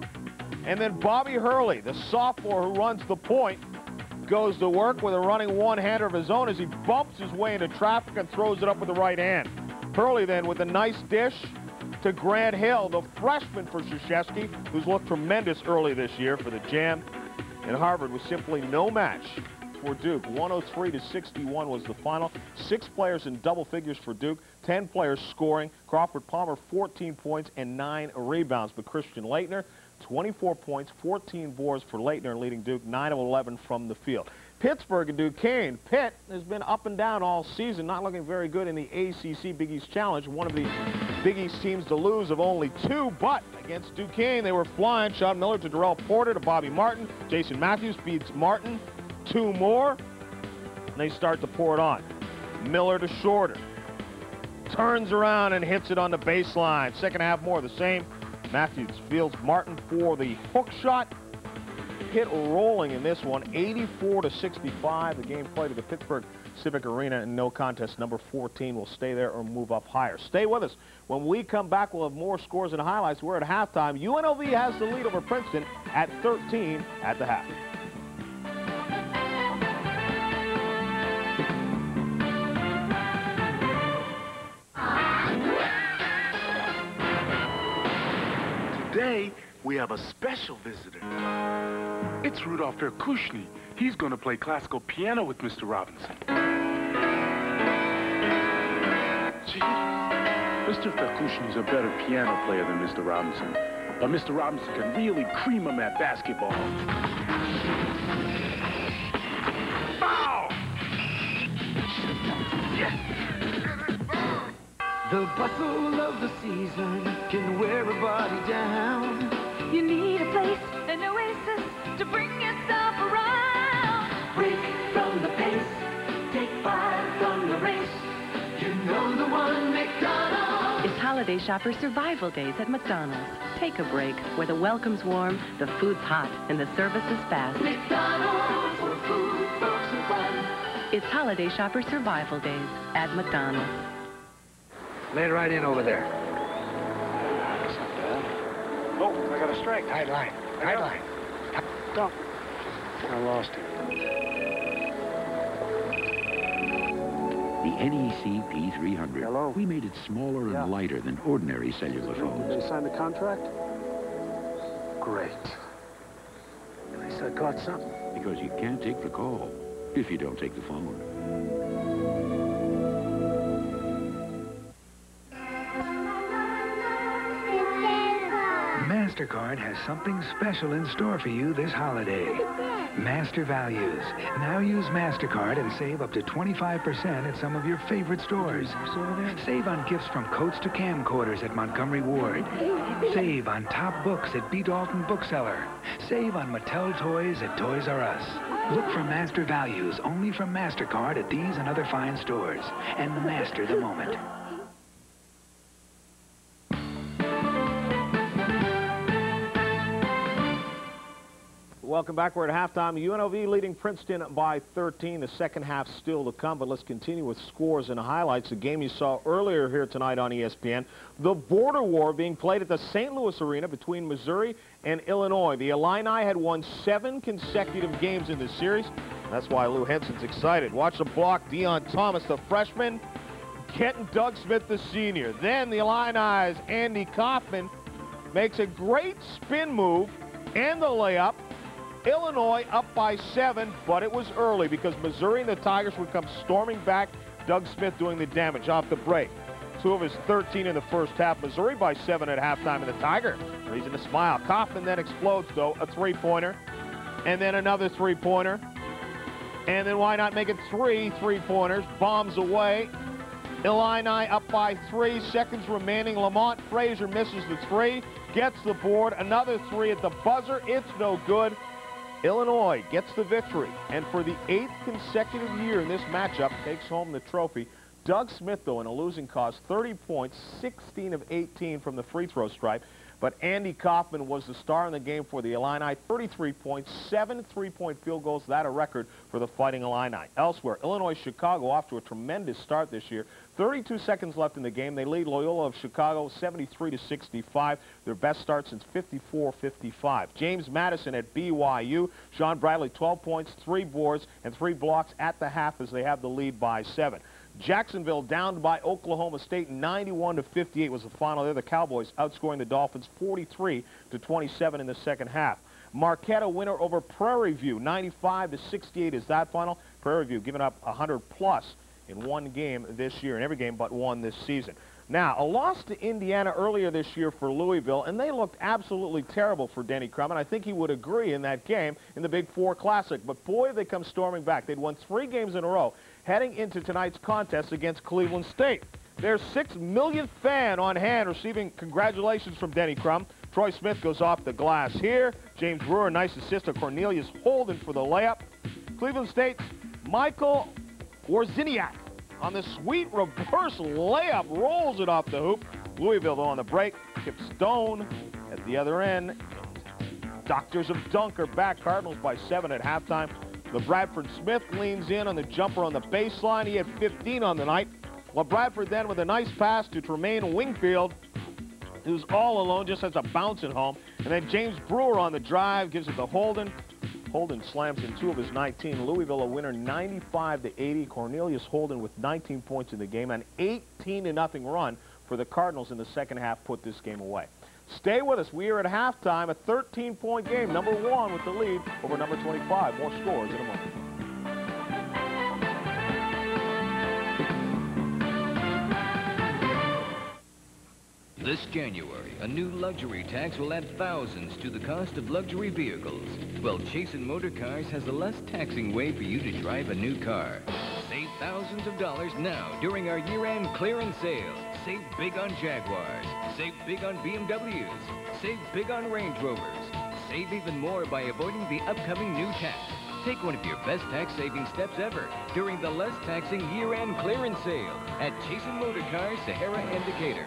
And then Bobby Hurley, the sophomore who runs the point, goes to work with a running one-hander of his own as he bumps his way into traffic and throws it up with the right hand. Hurley then with a nice dish to Grant Hill, the freshman for Krzyzewski, who's looked tremendous early this year for the Jam. And Harvard was simply no match for Duke. one oh three to sixty-one was the final. Six players in double figures for Duke, ten players scoring. Crawford Palmer, fourteen points and nine rebounds. But Christian Laettner, twenty-four points, fourteen boards for Laettner, leading Duke nine of eleven from the field. Pittsburgh and Duquesne. Pitt has been up and down all season, not looking very good in the A C C Big East Challenge. One of the Big East teams to lose of only two, but against Duquesne, they were flying. Sean Miller to Darrell Porter to Bobby Martin. Jason Matthews beats Martin. Two more, and they start to pour it on. Miller to Shorter. Turns around and hits it on the baseline. Second half more of the same. Matthews fields Martin for the hook shot. Pitt rolling in this one, eighty-four to sixty-five. The game played at the Pittsburgh Civic Arena, and no contest. Number fourteen will stay there or move up higher. Stay with us. When we come back, we'll have more scores and highlights. We're at halftime. U N L V has the lead over Princeton at thirteen at the half. Today, we have a special visitor. It's Rudolph Verkushny. He's going to play classical piano with Mister Robinson. Gee, Mister Verkushny's a better piano player than Mister Robinson. But Mister Robinson can really cream him at basketball. Foul! Yes! The bustle of the season can wear a body down. You need a place, an oasis, to bring yourself around. Break from the pace, take five from the race. You know the one, McDonald's. It's Holiday Shopper Survival Days at McDonald's. Take a break where the welcome's warm, the food's hot, and the service is fast. McDonald's for food, folks, and fun. It's Holiday Shopper Survival Days at McDonald's. Lay it right in over there. Oh, I got a strike. Tight line. Tight line. Stop. I lost him. The N E C P three hundred. Hello? We made it smaller and Yeah. lighter than ordinary cellular Did phones. they sign the contract? Great. At least I caught something. Because you can't take the call if you don't take the phone. MasterCard has something special in store for you this holiday. Master Values. Now use MasterCard and save up to twenty-five percent at some of your favorite stores. Save on gifts from coats to camcorders at Montgomery Ward. Save on top books at B. Dalton Bookseller. Save on Mattel toys at Toys R Us. Look for Master Values only from MasterCard at these and other fine stores. And master the moment. Welcome back. We're at halftime. U N L V leading Princeton by thirteen. The second half still to come, but let's continue with scores and highlights. The game you saw earlier here tonight on E S P N. The border war being played at the Saint Louis Arena between Missouri and Illinois. The Illini had won seven consecutive games in this series. That's why Lou Henson's excited. Watch the block. Deon Thomas, the freshman. Kenton Doug Smith, the senior. Then the Illini's Andy Kaufman makes a great spin move and the layup. Illinois up by seven, but it was early because Missouri and the Tigers would come storming back. Doug Smith doing the damage off the break. Two of his thirteen in the first half. Missouri by seven at halftime, and the Tiger reason to smile. Kaufman then explodes, though, a three-pointer, and then another three-pointer, and then why not make it three three-pointers? Bombs away. Illini up by three, seconds remaining. Lamont Frazier misses the three, gets the board, another three at the buzzer. It's no good. Illinois gets the victory, and for the eighth consecutive year in this matchup, takes home the trophy. Doug Smith, though, in a losing cause, thirty points, sixteen of eighteen from the free throw stripe. But Andy Kaufman was the star in the game for the Illini, thirty-three points, seven three-point field goals. That a record for the Fighting Illini. Elsewhere, Illinois-Chicago off to a tremendous start this year. thirty-two seconds left in the game. They lead Loyola of Chicago seventy-three to sixty-five. Their best start since fifty-four fifty-five. James Madison at B Y U. Sean Bradley, twelve points, three boards, and three blocks at the half as they have the lead by seven. Jacksonville down by Oklahoma State, ninety-one to fifty-eight was the final there. The Cowboys outscoring the Dolphins forty-three to twenty-seven in the second half. Marquette a winner over Prairie View, ninety-five to sixty-eight is that final. Prairie View giving up one hundred plus in one game this year, in every game but one this season. Now, a loss to Indiana earlier this year for Louisville, and they looked absolutely terrible for Denny Crum, and I think he would agree in that game in the Big Four Classic. But boy, they come storming back. They'd won three games in a row heading into tonight's contest against Cleveland State. Their six millionth fan on hand receiving congratulations from Denny Crum. Troy Smith goes off the glass here. James Brewer, nice assist to Cornelius Holden for the layup. Cleveland State's Michael Warziniak on the sweet reverse layup, rolls it off the hoop. Louisville, though, on the break. Kip Stone at the other end. Doctors of Dunk are back. Cardinals by seven at halftime. LeBradford Smith leans in on the jumper on the baseline. He had fifteen on the night. LeBradford then with a nice pass to Tremaine Wingfield, who's all alone, just has a bounce at home. And then James Brewer on the drive, gives it to Holden. Holden slams in two of his nineteen. Louisville a winner ninety-five to eighty. Cornelius Holden with nineteen points in the game. An eighteen to nothing run for the Cardinals in the second half put this game away. Stay with us. We are at halftime, a thirteen point game. Number one with the lead over number twenty-five. More scores in a moment. This January, a new luxury tax will add thousands to the cost of luxury vehicles. Well, Chasin Motor Cars has a less taxing way for you to drive a new car. Save thousands of dollars now during our year-end clearance sale. Save big on Jaguars. Save big on B M Ws. Save big on Range Rovers. Save even more by avoiding the upcoming new tax. Take one of your best tax saving steps ever during the less taxing year-end clearance sale at Chasin Motor Cars, Sahara and Decatur.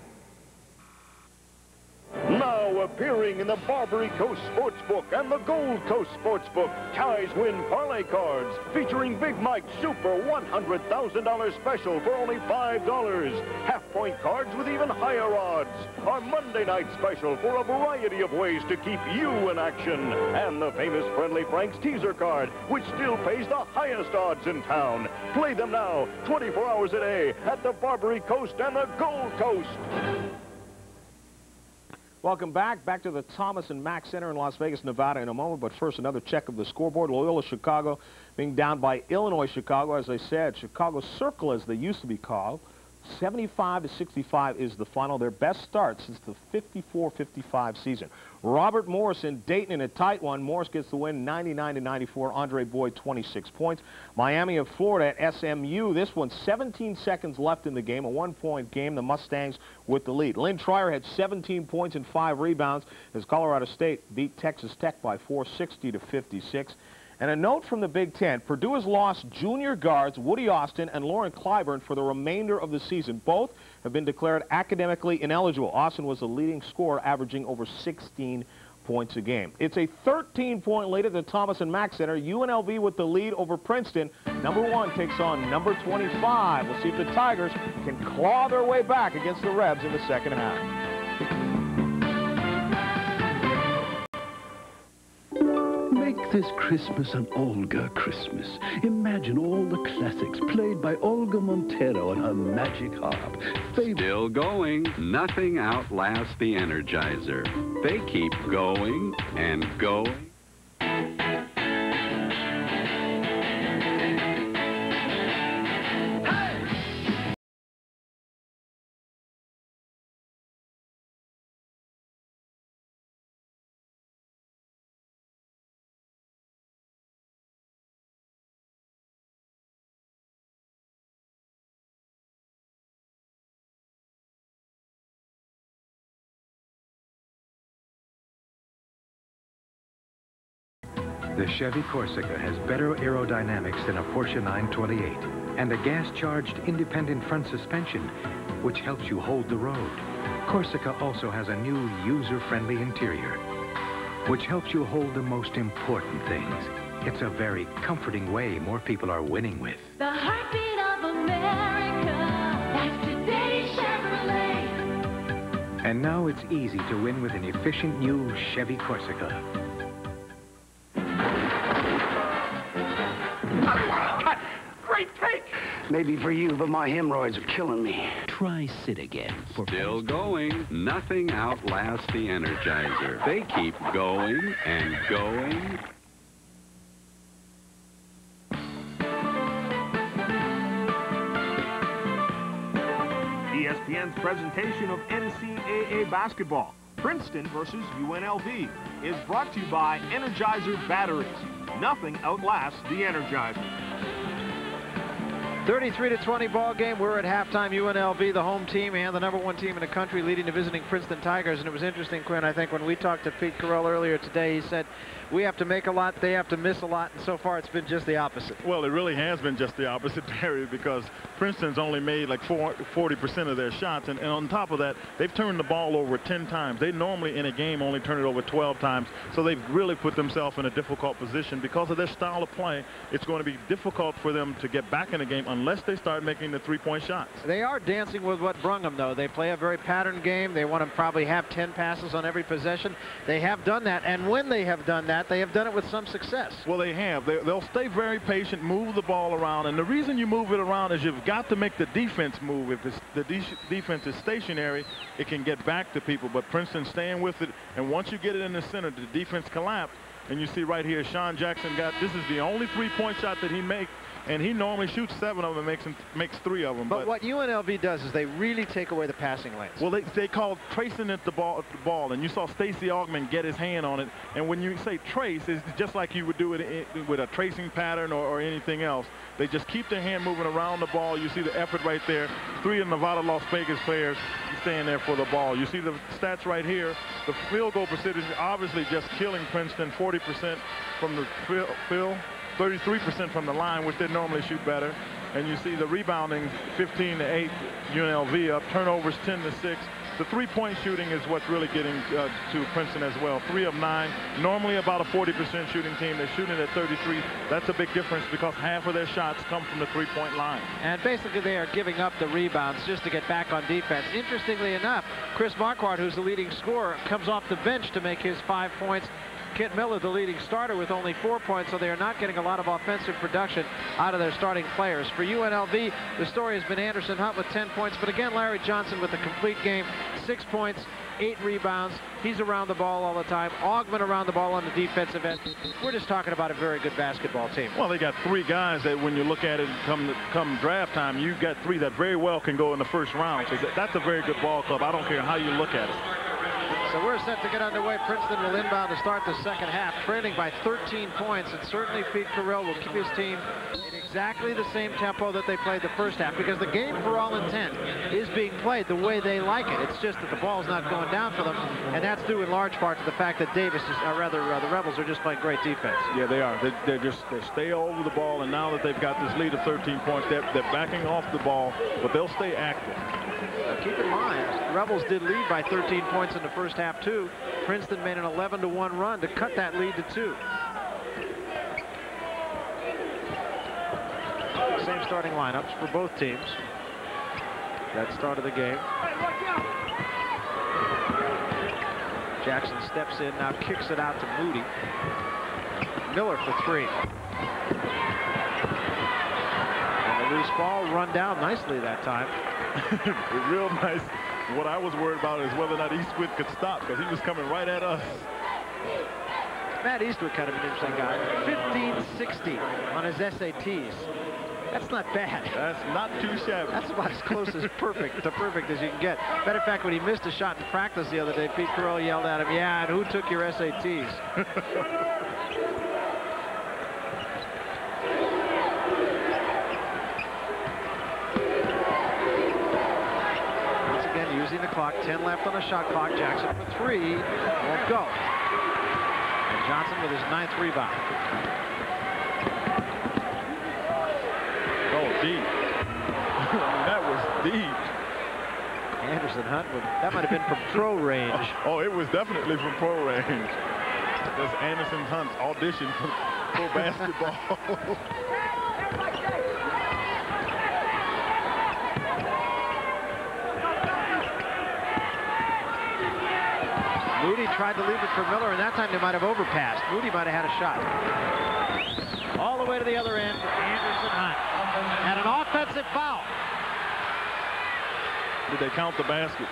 Now appearing in the Barbary Coast Sportsbook and the Gold Coast Sportsbook, Ties Win Parlay Cards featuring Big Mike's Super one hundred thousand dollar special for only five dollars. Half-point cards with even higher odds. Our Monday night special for a variety of ways to keep you in action. And the famous Friendly Frank's teaser card, which still pays the highest odds in town. Play them now, twenty-four hours a day at the Barbary Coast and the Gold Coast. Welcome back. Back to the Thomas and Mack Center in Las Vegas, Nevada in a moment. But first, another check of the scoreboard. Loyola Chicago being down by Illinois Chicago. As I said, Chicago Circle, as they used to be called, seventy-five to sixty-five is the final. Their best start since the fifty-four fifty-five season. Robert Morris in Dayton in a tight one. Morris gets the win ninety-nine to ninety-four. Andre Boyd twenty-six points. Miami of Florida at S M U. This one seventeen seconds left in the game. A one-point game. The Mustangs with the lead. Lynn Trier had seventeen points and five rebounds as Colorado State beat Texas Tech by four, sixty to fifty-six. And a note from the Big Ten, Purdue has lost junior guards Woody Austin and Lauren Clyburn for the remainder of the season. Both have been declared academically ineligible. Austin was the leading scorer, averaging over sixteen points a game. It's a thirteen-point lead at the Thomas and Mack Center. U N L V with the lead over Princeton. Number one takes on number twenty-five. We'll see if the Tigers can claw their way back against the Rebs in the second half. Make this Christmas an Olga Christmas. Imagine all the classics played by Olga Montero on her magic harp. Still going. Nothing outlasts the Energizer. They keep going and going. The Chevy Corsica has better aerodynamics than a Porsche nine twenty-eight and a gas-charged independent front suspension, which helps you hold the road. Corsica also has a new user-friendly interior, which helps you hold the most important things. It's a very comforting way more people are winning with. The heartbeat of America, that's today's Chevrolet. And now it's easy to win with an efficient new Chevy Corsica. Great take! Maybe for you, but my hemorrhoids are killing me. Try Sit Again. For Still going. Nothing outlasts the Energizer. They keep going and going. E S P N's presentation of N C double A basketball, Princeton versus U N L V, is brought to you by Energizer batteries. Nothing outlasts the Energizer. thirty-three to twenty ball game. We're at halftime. U N L V, the home team and the number one team in the country, leading the visiting Princeton Tigers. And it was interesting, Quinn, I think when we talked to Pete Carroll earlier today, he said we have to make a lot, they have to miss a lot, and so far it's been just the opposite. Well, it really has been just the opposite, Barry, because Princeton's only made like forty percent of their shots, and, and on top of that, they've turned the ball over ten times. They normally in a game only turn it over twelve times, so they've really put themselves in a difficult position. Because of their style of play, it's going to be difficult for them to get back in the game unless they start making the three-point shots. They are dancing with what brung them, though. They play a very patterned game. They want to probably have ten passes on every possession. They have done that, and when they have done that, they have done it with some success. Well, they have. They, they'll stay very patient, move the ball around, and the reason you move it around is you've got to make the defense move. If it's, the de defense is stationary, it can get back to people, but Princeton's staying with it, and once you get it in the center, the defense collapse, and you see right here, Sean Jackson got, this is the only three-point shot that he makes, and he normally shoots seven of them and makes, them, makes three of them. But, but what U N L V does is they really take away the passing lanes. Well, they, they call tracing at the ball, the ball, and you saw Stacey Augmon get his hand on it. And when you say trace, it's just like you would do it with a tracing pattern or, or anything else. They just keep their hand moving around the ball. You see the effort right there. Three of Nevada Las Vegas players staying there for the ball. You see the stats right here. The field goal percentage obviously just killing Princeton, forty percent from the field. thirty-three percent from the line, which they normally shoot better. And you see the rebounding fifteen to eight, U N L V up. Turnovers ten to six. The three-point shooting is what's really getting uh, to Princeton as well. Three of nine. Normally about a forty percent shooting team. They're shooting at thirty-three. That's a big difference because half of their shots come from the three-point line. And basically they are giving up the rebounds just to get back on defense. Interestingly enough, Chris Marquardt, who's the leading scorer, comes off the bench to make his five points. Kent Miller, the leading starter, with only four points, so they are not getting a lot of offensive production out of their starting players. For U N L V, the story has been Anderson Hunt with ten points, but again, Larry Johnson with a complete game, six points, eight rebounds. He's around the ball all the time. Augmon around the ball on the defensive end. We're just talking about a very good basketball team. Well, they got three guys that when you look at it come come draft time, you got three that very well can go in the first round. So that's a very good ball club. I don't care how you look at it. So we're set to get underway. Princeton will inbound to start the second half, trailing by thirteen points, and certainly Pete Carril will keep his team in exactly the same tempo that they played the first half, because the game, for all intent, is being played the way they like it. It's just that the ball's not going down for them, and that's due in large part to the fact that Davis, is, or rather uh, the Rebels, are just playing great defense. Yeah, they are. They, they're just they stay over the ball, and now that they've got this lead of thirteen points, they're, they're backing off the ball, but they'll stay active. Now keep in mind, the Rebels did lead by thirteen points in the first half, too. Princeton made an eleven to one run to cut that lead to two. Same starting lineups for both teams. That start of the game. Jackson steps in, now kicks it out to Moody. Miller for three. And the loose ball run down nicely that time. Real nice. What I was worried about is whether or not Eastwood could stop, because he was coming right at us. Matt Eastwood, kind of an interesting guy. fifteen sixty on his S A Ts. That's not bad. That's not too shabby. That's about as close as perfect to perfect as you can get. Matter of fact, when he missed a shot in practice the other day, Pete Carril yelled at him, "Yeah, and who took your S A Ts?" Once again, using the clock, ten left on the shot clock. Jackson for three, won't go. And Johnson with his ninth rebound. Deep. I mean, that was deep. Anderson Hunt, would, that might have been from pro range. Oh, oh, it was definitely from pro range. That's Anderson Hunt's audition for pro basketball. Moody tried to leave it for Miller, and that time they might have overpassed. Moody might have had a shot. All the way to the other end for Anderson Hunt. And an offensive foul. Did they count the basket?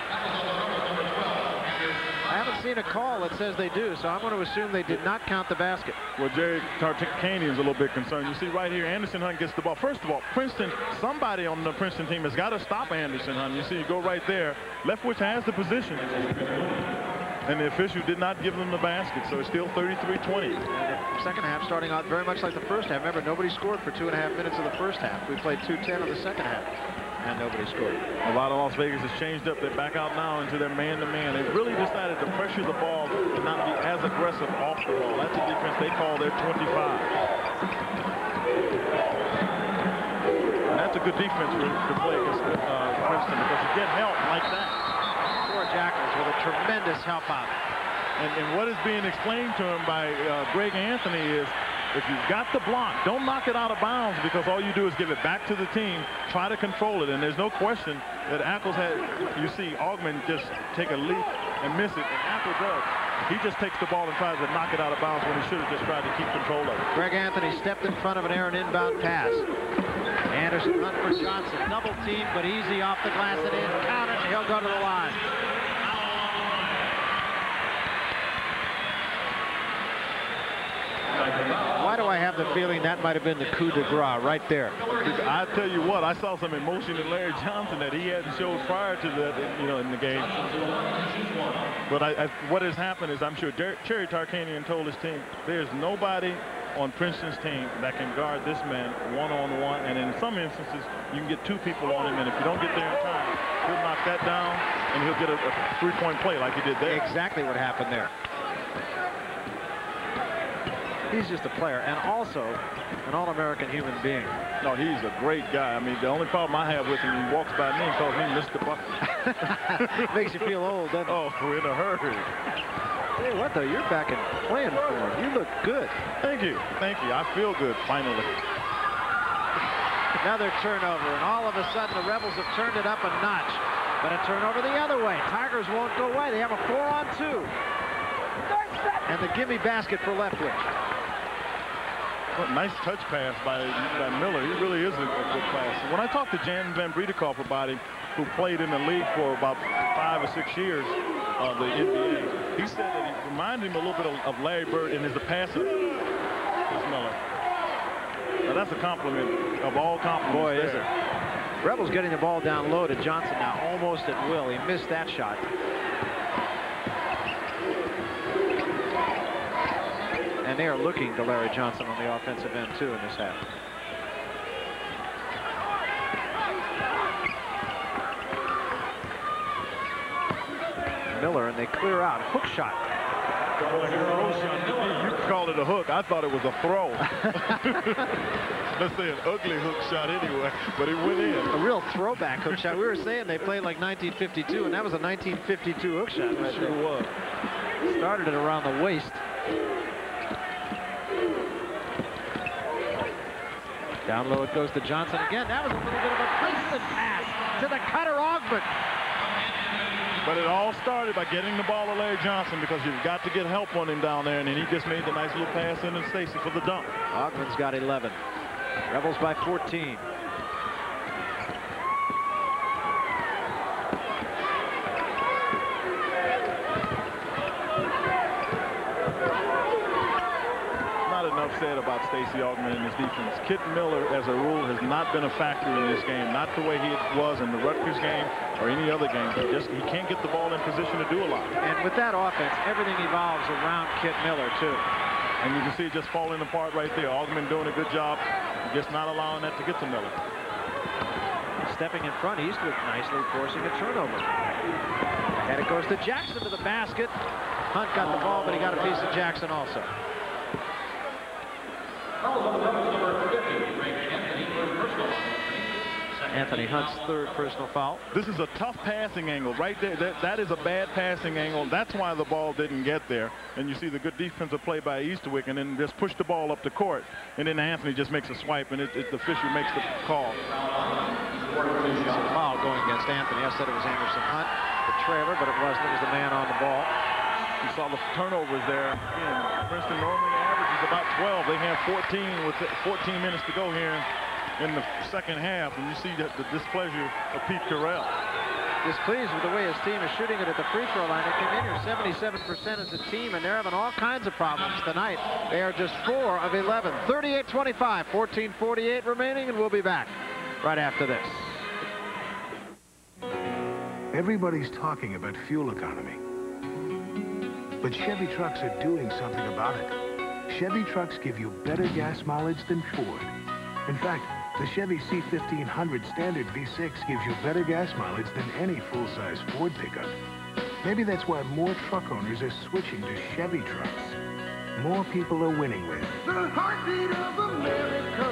I haven't seen a call that says they do, so I'm going to assume they did not count the basket. Well, Jerry Tarkanian is a little bit concerned. You see right here, Anderson Hunt gets the ball. First of all, Princeton, somebody on the Princeton team has got to stop Anderson Hunt. You see, you go right there. Leftwich has the position. And the official did not give them the basket, so it's still thirty-three twenty. Second half starting out very much like the first half. Remember, nobody scored for two and a half minutes of the first half. We played two ten in the second half, and nobody scored. A lot of Las Vegas has changed up. They're back out now into their man-to-man. They've really decided to pressure the ball and not be as aggressive off the ball. That's a defense they call their twenty-five. And that's a good defense to, to play against uh, Princeton, because you get help like that. Four Jackals with a tremendous help out. And, and what is being explained to him by uh, Greg Anthony is, if you've got the block, don't knock it out of bounds, because all you do is give it back to the team, try to control it. And there's no question that Ackles had, you see Augmon just take a leap and miss it, and Ackles does. He just takes the ball and tries to knock it out of bounds when he should have just tried to keep control of it. Greg Anthony stepped in front of an errant inbound pass. Anderson Hunt for Johnson, double team, but easy off the glass and in. Count it, and he'll go to the line. Why do I have the feeling that might have been the coup de grace right there? I tell you what, I saw some emotion in Larry Johnson that he hadn't showed prior to that, you know, in the game. But I, I, what has happened is, I'm sure Cherry Tarkanian told his team, there's nobody on Princeton's team that can guard this man one-on-one, and in some instances, you can get two people on him, and if you don't get there in time, he'll knock that down, and he'll get a, a three-point play like he did there. Exactly what happened there. He's just a player, and also an all-American human being. No, he's a great guy. I mean, the only problem I have with him, he walks by me and calls me Mister Bucket. Makes you feel old, doesn't it? Oh, we're in a hurry. Hey, what though? You're back in playing form. You look good. Thank you. Thank you. I feel good, finally. Another turnover, and all of a sudden the Rebels have turned it up a notch. But a turnover the other way. Tigers won't go away. They have a four on two. And the gimme basket for Leftwich. What a nice touch pass by, by Miller. He really is a, a good pass. When I talked to Jan Van Bredekoff about him, who played in the league for about five or six years, uh, the N B A. He said that he reminded him a little bit of, of Larry Bird in his passing. Miller. Now that's a compliment of all compliments. Boy, there. is it. Rebels getting the ball down low to Johnson now, almost at will. He missed that shot. And they are looking to Larry Johnson on the offensive end, too, in this half. Miller, and they clear out. Hook shot. You called it a hook. I thought it was a throw. Let's say an ugly hook shot anyway, but it went in. A real throwback hook shot. We were saying they played like nineteen fifty-two, and that was a nineteen fifty-two hook shot. It sure was. Started it around the waist. Down low it goes to Johnson again. That was a little bit of a Princeton pass to the cutter Augment. But it all started by getting the ball to Larry Johnson, because you've got to get help on him down there, and then he just made the nice little pass in to Stacy for the dunk. Augman's got eleven. Rebels by fourteen. Not enough said about Stacy Augman and his defense. Kit Miller, as a rule, has not been a factor in this game. Not the way he was in the Rutgers game or any other game. He just he can't get the ball in position to do a lot. And with that offense, everything evolves around Kit Miller, too. And you can see it just falling apart right there. Augman doing a good job, just not allowing that to get to Miller. Stepping in front, Eastwood nicely forcing a turnover. And it goes to Jackson to the basket. Hunt got the ball, but he got a piece of Jackson also. Anthony Hunt's third personal foul. This is a tough passing angle right there. That, that is a bad passing angle. That's why the ball didn't get there. And you see the good defensive play by Easterwick, and then just push the ball up the court. And then Anthony just makes a swipe, and it, it, the official makes the call. There's a foul going against Anthony. I said it was Anderson Hunt, the trailer, but it wasn't. It was the man on the ball. You saw the turnovers there. Again, Princeton normally averages about twelve. They have fourteen with fourteen minutes to go here in the second half, and you see the, the displeasure of Pete Carell. Displeased with the way his team is shooting it at the free throw line. They came in here seventy-seven percent as a team, and they're having all kinds of problems tonight. They are just four of eleven. thirty-eight twenty-five, fourteen forty-eight remaining, and we'll be back right after this. Everybody's talking about fuel economy, but Chevy trucks are doing something about it. Chevy trucks give you better gas mileage than Ford. In fact, the Chevy C fifteen hundred Standard V six gives you better gas mileage than any full-size Ford pickup. Maybe that's why more truck owners are switching to Chevy trucks. More people are winning with The heartbeat of America.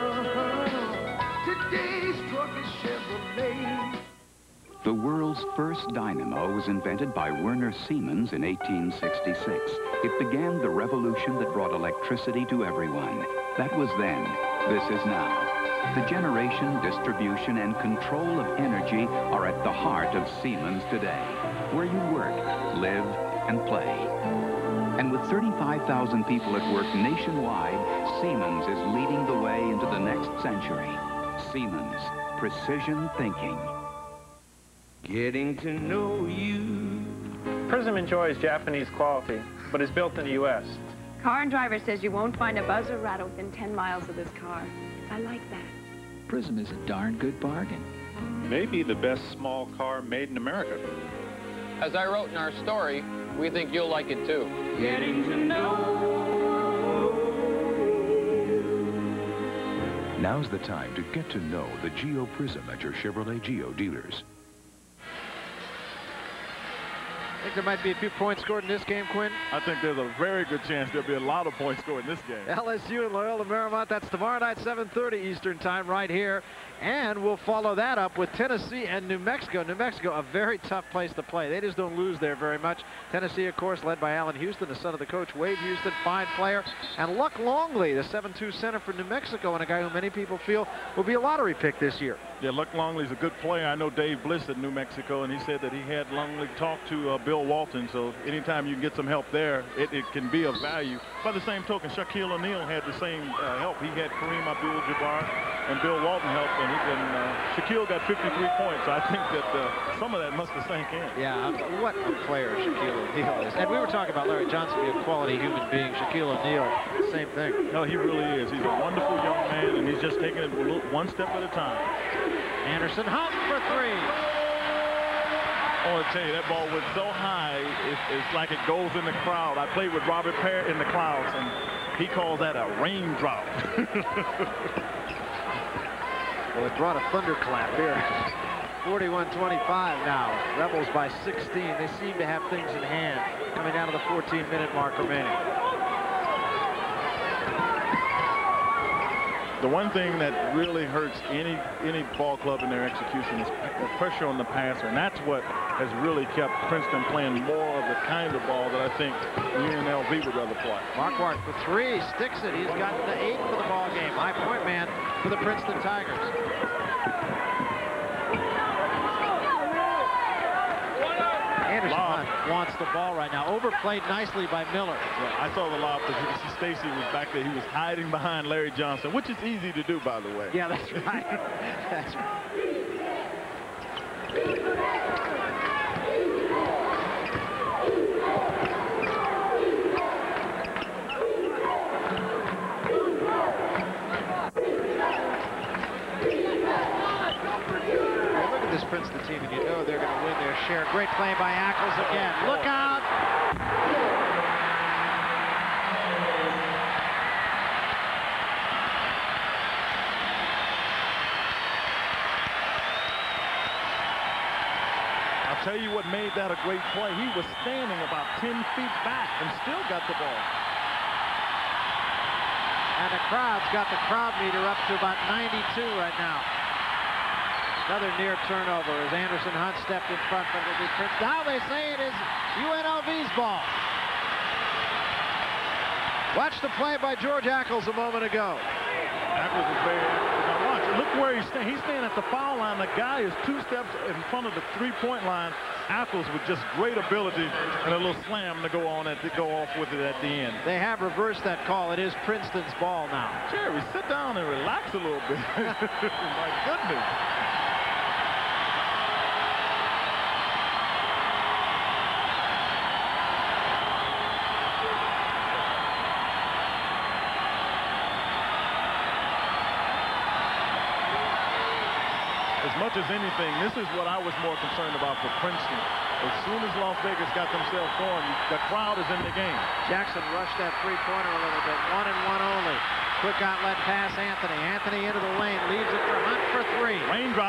Today's truck is Chevrolet. The world's first dynamo was invented by Werner Siemens in eighteen sixty-six. It began the revolution that brought electricity to everyone. That was then. This is now. The generation, distribution, and control of energy are at the heart of Siemens today, where you work, live, and play. And with thirty-five thousand people at work nationwide, Siemens is leading the way into the next century. Siemens, precision thinking. Getting to know you. Prism enjoys Japanese quality, but is built in the U S Car and Driver says you won't find a buzz or rattle within ten miles of this car. I like that. Prism is a darn good bargain. Maybe the best small car made in America. As I wrote in our story, we think you'll like it too. Getting to know. Now's the time to get to know the Geo Prism at your Chevrolet Geo dealers. I think there might be a few points scored in this game, Quinn. I think there's a very good chance there'll be a lot of points scored in this game. L S U and Loyola Marymount, that's tomorrow night, seven thirty Eastern time right here. And we'll follow that up with Tennessee and New Mexico. New Mexico, a very tough place to play. They just don't lose there very much. Tennessee, of course, led by Allen Houston, the son of the coach, Wade Houston, fine player. And Luck Longley, the seven two center for New Mexico, and a guy who many people feel will be a lottery pick this year. Yeah, Luck Longley's a good player. I know Dave Bliss at New Mexico, and he said that he had Longley talk to uh, Bill Walton. So anytime you can get some help there, it, it can be of value. By the same token, Shaquille O'Neal had the same uh, help. He had Kareem Abdul-Jabbar and Bill Walton help, and, he, and uh, Shaquille got fifty-three points. So I think that uh, some of that must have sank in. Yeah, um, what a player Shaquille O'Neal is. And we were talking about Larry Johnson being a quality human being. Shaquille O'Neal, same thing. No, he really is. He's a wonderful young man, and he's just taking it one step at a time. Anderson Hunt for three. I want to tell you, that ball was so high, it, it's like it goes in the crowd. I played with Robert Parrish in the clouds, and he calls that a raindrop. Well, it brought a thunderclap here. forty-one twenty-five now. Rebels by sixteen. They seem to have things in hand coming down to the fourteen minute mark remaining. The one thing that really hurts any any ball club in their execution is the pressure on the passer, and that's what has really kept Princeton playing more of the kind of ball that I think U N L V would rather play. Marquardt for three, sticks it. He's got the eight for the ball game. High point man for the Princeton Tigers. Anderson Hunt wants the ball right now. Overplayed nicely by Miller. Yeah, I saw the lob because Stacy was back there. He was hiding behind Larry Johnson, which is easy to do, by the way. Yeah, that's right. That's right. This Princeton team, and you know they're going to win their share. Great play by Ackles again. Look out! I'll tell you what made that a great play. He was standing about ten feet back and still got the ball. And the crowd's got the crowd meter up to about ninety-two right now. Another near turnover as Anderson Hunt stepped in front, but it'll be Princeton. Now they say it is U N L V's ball. Watch the play by George Ackles a moment ago. Ackles is very active. Now watch, look where he's standing. He's standing at the foul line. The guy is two steps in front of the three-point line. Ackles with just great ability and a little slam to go on at to go off with it at the end. They have reversed that call. It is Princeton's ball now. Jerry, sit down and relax a little bit. My goodness. As much as anything, this is what I was more concerned about for Princeton. As soon as Las Vegas got themselves going, the crowd is in the game. Jackson rushed that three-pointer a little bit. One and one only. Quick outlet pass, Anthony. Anthony into the lane. Leaves it for Hunt for three. Raindrop.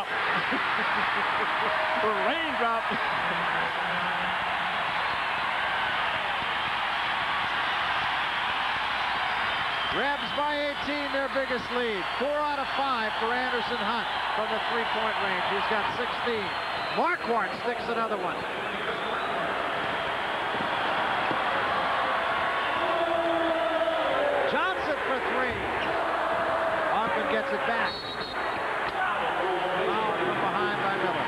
For raindrop. Rebs by eighteen, their biggest lead. Four out of five for Anderson Hunt from the three-point range. He's got sixteen. Marquardt sticks another one. Johnson for three. Hoffman gets it back. Foul from behind by Miller.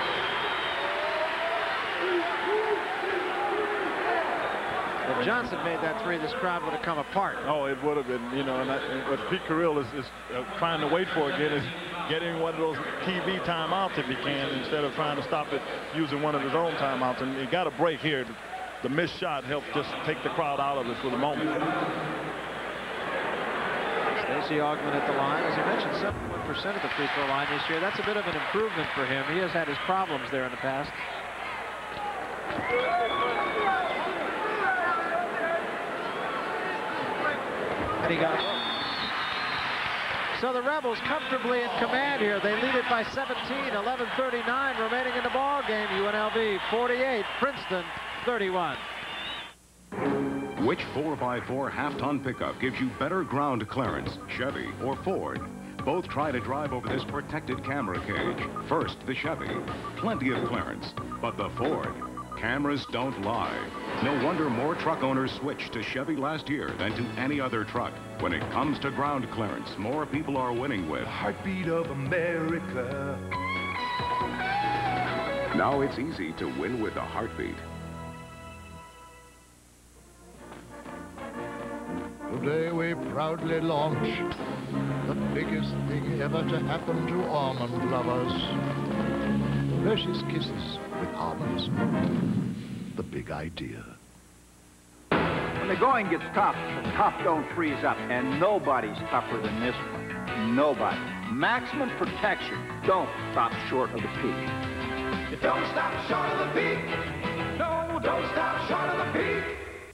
If Johnson made that three, this crowd would have come apart. Oh, it would have been, you know, and, I, and what Pete Carril is, is uh, trying to wait for again is getting one of those T V timeouts if he can, instead of trying to stop it using one of his own timeouts. And he got a break here. The missed shot helped just take the crowd out of it for the moment. Stacey Augmon at the line. As you mentioned, seventy-one percent of the free throw line this year. That's a bit of an improvement for him. He has had his problems there in the past. And he got it. So the Rebels comfortably in command here. They lead it by seventeen, eleven thirty-nine remaining in the ball game. U N L V forty-eight, Princeton thirty-one. Which four by four half-ton pickup gives you better ground clearance, Chevy or Ford? Both try to drive over this protected camera cage. First, the Chevy. Plenty of clearance. But the Ford. cameras don't lie. No wonder more truck owners switched to Chevy last year than to any other truck. When it comes to ground clearance, more people are winning with Heartbeat of America. Now it's easy to win with a heartbeat. Today we proudly launch the biggest thing ever to happen to almond lovers. Precious kisses with almonds. The big idea. When the going gets tough, the tough don't freeze up, and nobody's tougher than this one. Nobody. Maximum protection. Don't stop short of the peak. You don't stop short of the peak. No, don't stop short of the peak.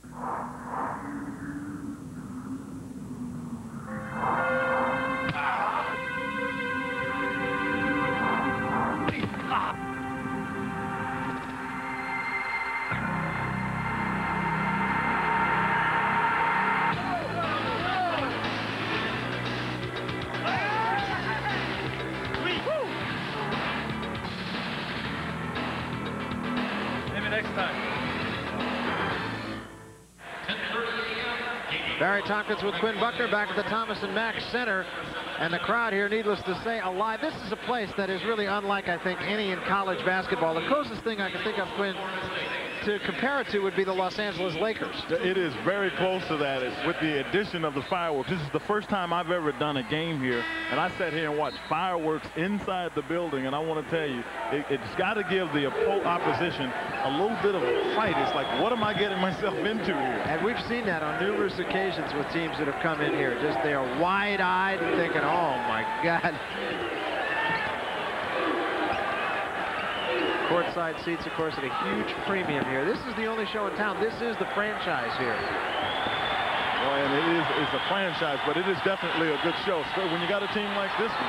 Barry Tompkins with Quinn Buckner back at the Thomas and Mack Center. And the crowd here, needless to say, alive. This is a place that is really unlike, I think, any in college basketball. The closest thing I can think of, Quinn, to compare it to would be the Los Angeles Lakers. It is very close to that. It's with the addition of the fireworks. This is the first time I've ever done a game here, and I sat here and watched fireworks inside the building, and I want to tell you, it, it's got to give the opposition a little bit of a fight. It's like, what am I getting myself into here? And we've seen that on numerous occasions with teams that have come in here. Just they are wide-eyed and thinking, oh, my God. Courtside seats, of course, at a huge premium here. This is the only show in town. This is the franchise here. Well, and it is it's a franchise, but it is definitely a good show. So when you got a team like this one.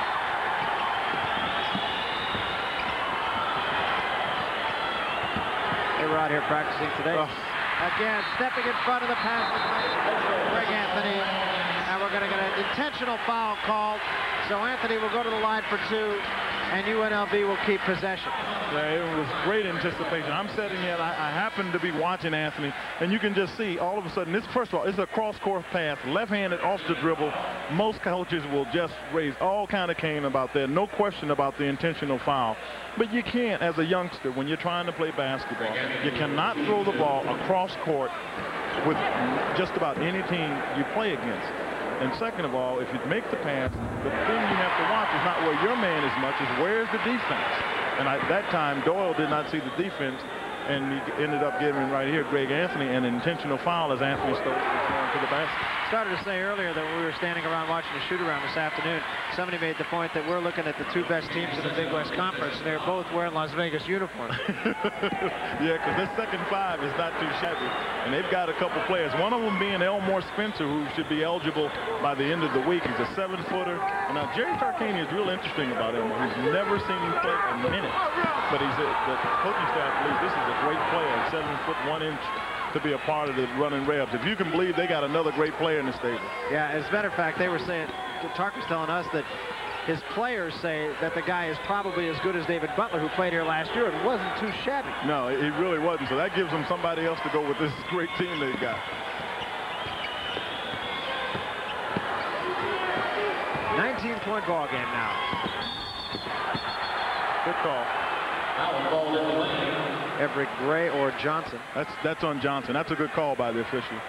They were out here practicing today. Oh. Again, stepping in front of the pass. Greg Anthony. And we're going to get an intentional foul called. So Anthony will go to the line for two. And U N L V will keep possession. Yeah, it was great anticipation. I'm sitting here, and I, I happen to be watching Anthony, and you can just see all of a sudden, this, first of all, it's a cross-court pass, left-handed off the dribble. Most coaches will just raise all kind of cane about that. No question about the intentional foul. But you can't, as a youngster, when you're trying to play basketball, you cannot throw the ball across court with just about any team you play against. And second of all, if you make the pass, the thing you have to watch is not where your man is much, is where's the defense. And at that time, Doyle did not see the defense, and he ended up giving right here Greg Anthony an intentional foul as Anthony Stokes was going to the basket. Started to say earlier that when we were standing around watching the shoot-around this afternoon, somebody made the point that we're looking at the two best teams in the Big West Conference, and they're both wearing Las Vegas uniforms. Yeah, because this second five is not too shabby, and they've got a couple players. One of them being Elmore Spencer, who should be eligible by the end of the week. He's a seven-footer. And now Jerry Tarkanian is real interesting about Elmore. He's never seen him play a minute, but he's a, the coaching staff believes this is a great player, seven foot one inch. To be a part of the running Rebs. If you can believe, they got another great player in the stable. Yeah, as a matter of fact, they were saying, Tark was telling us that his players say that the guy is probably as good as David Butler, who played here last year, and wasn't too shabby. No, he really wasn't. So that gives them somebody else to go with this great team they've got. nineteen point ball game now. Good call. Everett Gray or Johnson. That's that's on Johnson. That's a good call by the official.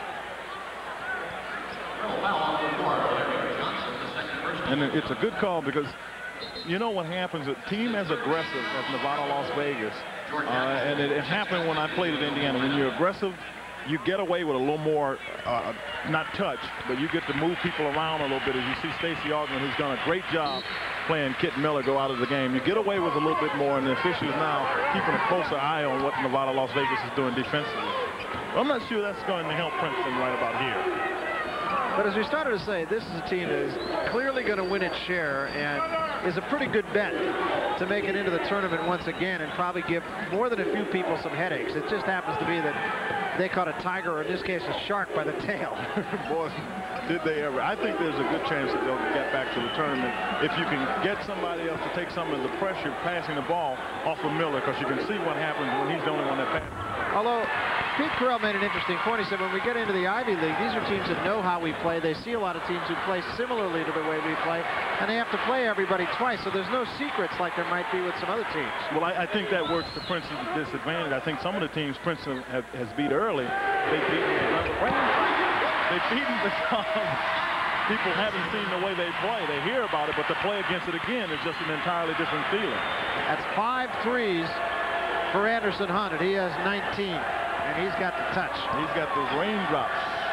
And it's a good call because you know what happens. A team as aggressive as Nevada, Las Vegas, uh, and it, it happened when I played at Indiana. When you're aggressive, you get away with a little more, uh, not touch, but you get to move people around a little bit. As you see Stacey Augmon, who's done a great job playing Kit Miller, go out of the game. You get away with a little bit more, and the officials now keeping a closer eye on what Nevada, Las Vegas is doing defensively. I'm not sure that's going to help Princeton right about here. But as we started to say, this is a team that is clearly going to win its share and is a pretty good bet to make it into the tournament once again and probably give more than a few people some headaches. It just happens to be that they caught a tiger, or in this case, a shark by the tail. Boy, did they ever. I think there's a good chance that they'll get back to the tournament if you can get somebody else to take some of the pressure passing the ball off of Miller, because you can see what happens when he's the only one that passes. Although Pete Carell made an interesting point. He said when we get into the Ivy League, these are teams that know how we play. They see a lot of teams who play similarly to the way we play, and they have to play everybody twice, so there's no secrets like there might be with some other teams. Well, I, I think that works to Princeton's disadvantage. I think some of the teams Princeton have, has beat early, they've beaten They've beaten because people haven't seen the way they play. They hear about it, but to play against it again is just an entirely different feeling. That's five threes for Anderson Hunt, and he has nineteen, and he's got the touch. He's got those raindrops.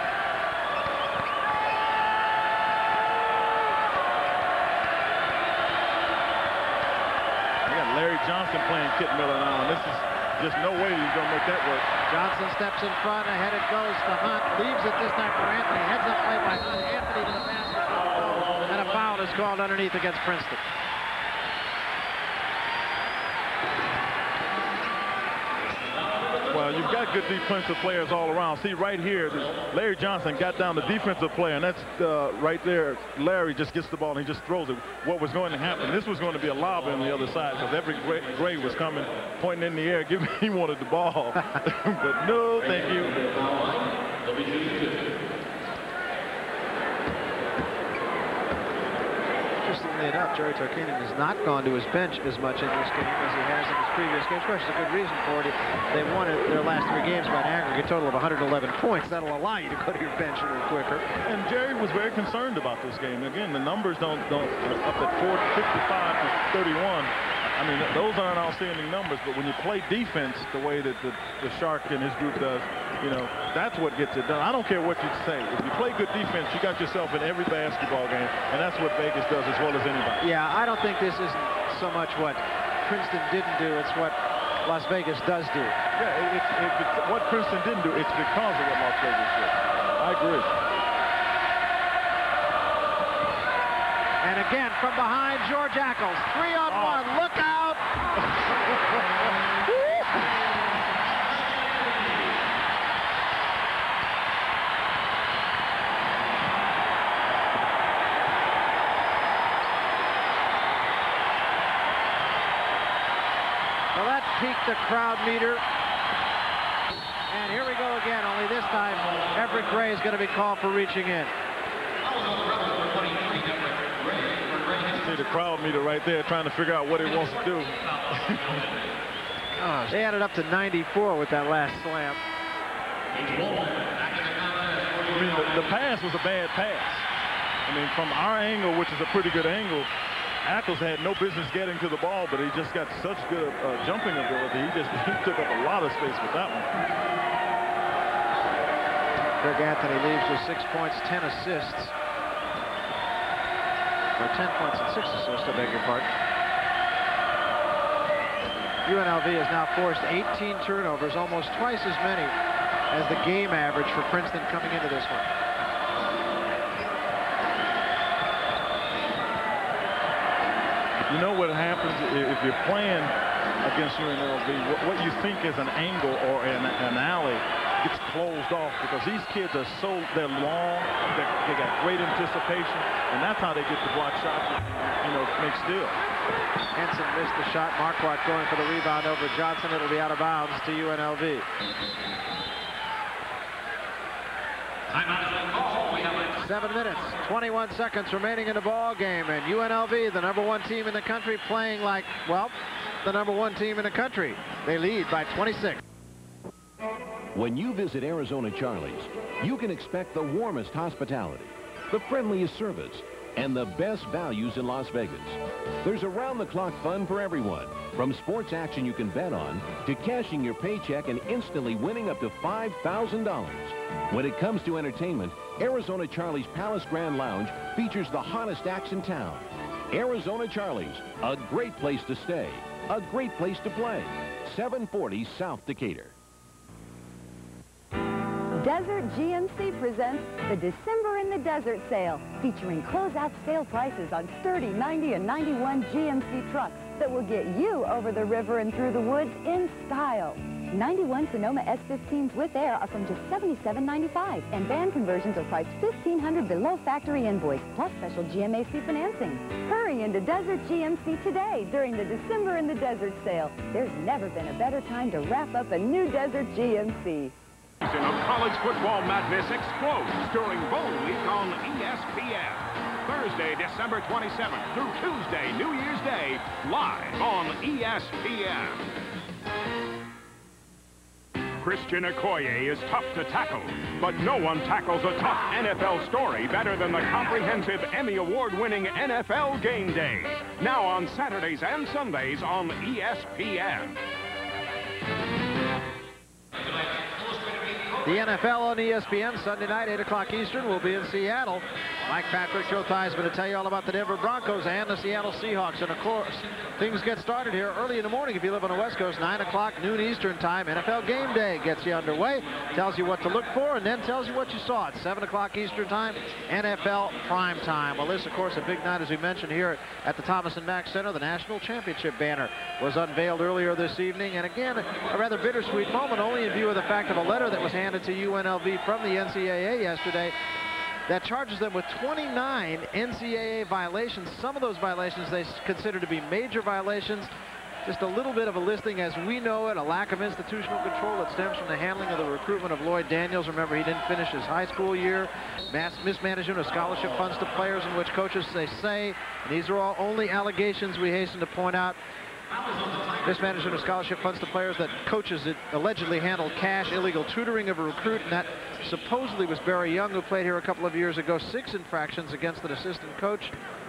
We got Larry Johnson playing Kit Miller now, and this is just no way he's going to make that work. Johnson steps in front, ahead it goes to Hunt, leaves it this time for Anthony, heads up play by Hunt, Anthony to the basket, and a foul is called underneath against Princeton. Well, you've got good defensive players all around. See, right here, Larry Johnson got down the defensive player, and that's uh, right there. Larry just gets the ball, and he just throws it. What was going to happen? This was going to be a lob on the other side, because every Gray, Gray was coming, pointing in the air. Give me, he wanted the ball. But no, thank you. Interestingly enough, Jerry Tarkanian has not gone to his bench as much in this game as he has in his previous games. Which is a good reason for it. They won it their last three games by an aggregate total of one hundred eleven points. That'll allow you to go to your bench a little quicker. And Jerry was very concerned about this game. Again, the numbers don't don't up at four fifty-five to thirty-one. I mean, those aren't outstanding numbers, but when you play defense the way that the, the Shark and his group does, you know, that's what gets it done. I don't care what you say. If you play good defense, you got yourself in every basketball game, and that's what Vegas does as well as anybody. Yeah, I don't think this isn't so much what Princeton didn't do. It's what Las Vegas does do. Yeah, it's, it's, it's what Princeton didn't do. It's because of what Las Vegas did. I agree. And again, from behind, George Ackles. Three on oh. one. Look out! Well, that peaked the crowd meter. And here we go again, only this time, Everett Gray is going to be called for reaching in. See the crowd meter right there trying to figure out what he wants to do. Oh, they added up to ninety-four with that last slam. I mean, the, the pass was a bad pass. I mean, from our angle, which is a pretty good angle, Ackles had no business getting to the ball, but he just got such good uh, jumping ability. He just he took up a lot of space with that one. Greg Anthony leaves with six points, ten assists. Or ten points and six assists, I beg your pardon. U N L V has now forced eighteen turnovers, almost twice as many as the game average for Princeton coming into this one. You know what happens if you're playing against U N L V, what you think is an angle or an, an alley gets closed off, because these kids are so, they're long, they're, they got great anticipation, and that's how they get to block shots, you know, make steals. Henson missed the shot. Marquardt going for the rebound over Johnson. It'll be out of bounds to U N L V. Seven minutes, twenty-one seconds remaining in the ball game, and U N L V, the number one team in the country, playing like, well, the number one team in the country. They lead by twenty-six. When you visit Arizona Charlie's, you can expect the warmest hospitality, the friendliest service, and the best values in Las Vegas. There's around-the-clock fun for everyone, from sports action you can bet on to cashing your paycheck and instantly winning up to five thousand dollars. When it comes to entertainment, Arizona Charlie's Palace Grand Lounge features the hottest acts in town. Arizona Charlie's, a great place to stay, a great place to play. seven forty South Decatur. Desert G M C presents the December in the Desert sale, featuring closeout sale prices on sturdy ninety and ninety-one G M C trucks that will get you over the river and through the woods in style. ninety-one Sonoma S fifteens with air are from just seventy-seven ninety-five, and van conversions are priced fifteen hundred dollars below factory invoice, plus special G M A C financing. Hurry into Desert G M C today during the December in the Desert sale. There's never been a better time to wrap up a new Desert G M C. Of college football madness explodes during Bowl Week on E S P N. Thursday, December twenty-seventh through Tuesday, New Year's Day, live on E S P N. Christian Okoye is tough to tackle, but no one tackles a tough N F L story better than the comprehensive Emmy Award-winning N F L Game Day. Now on Saturdays and Sundays on E S P N. The N F L on E S P N Sunday night, eight o'clock Eastern, will be in Seattle. Mike Patrick, Joe Theismann to tell you all about the Denver Broncos and the Seattle Seahawks. And of course, things get started here early in the morning if you live on the West Coast, nine o'clock, noon Eastern time. N F L Game Day gets you underway, tells you what to look for, and then tells you what you saw at seven o'clock Eastern time, N F L Prime Time. Well, this, of course, a big night, as we mentioned, here at the Thomas and Mack Center. The National Championship banner was unveiled earlier this evening. And again, a rather bittersweet moment, only in view of the fact of a letter that was handed to U N L V from the N C double A yesterday that charges them with twenty-nine N C double A violations. Some of those violations they consider to be major violations. Just a little bit of a listing as we know it, a lack of institutional control that stems from the handling of the recruitment of Lloyd Daniels. Remember, he didn't finish his high school year. Mass mismanagement of scholarship funds to players, in which coaches, they say, and these are all only allegations, we hasten to point out, mismanagement of scholarship funds to players that coaches it allegedly handled cash, illegal tutoring of a recruit, and that supposedly was Barry Young, who played here a couple of years ago. Six infractions against an assistant coach.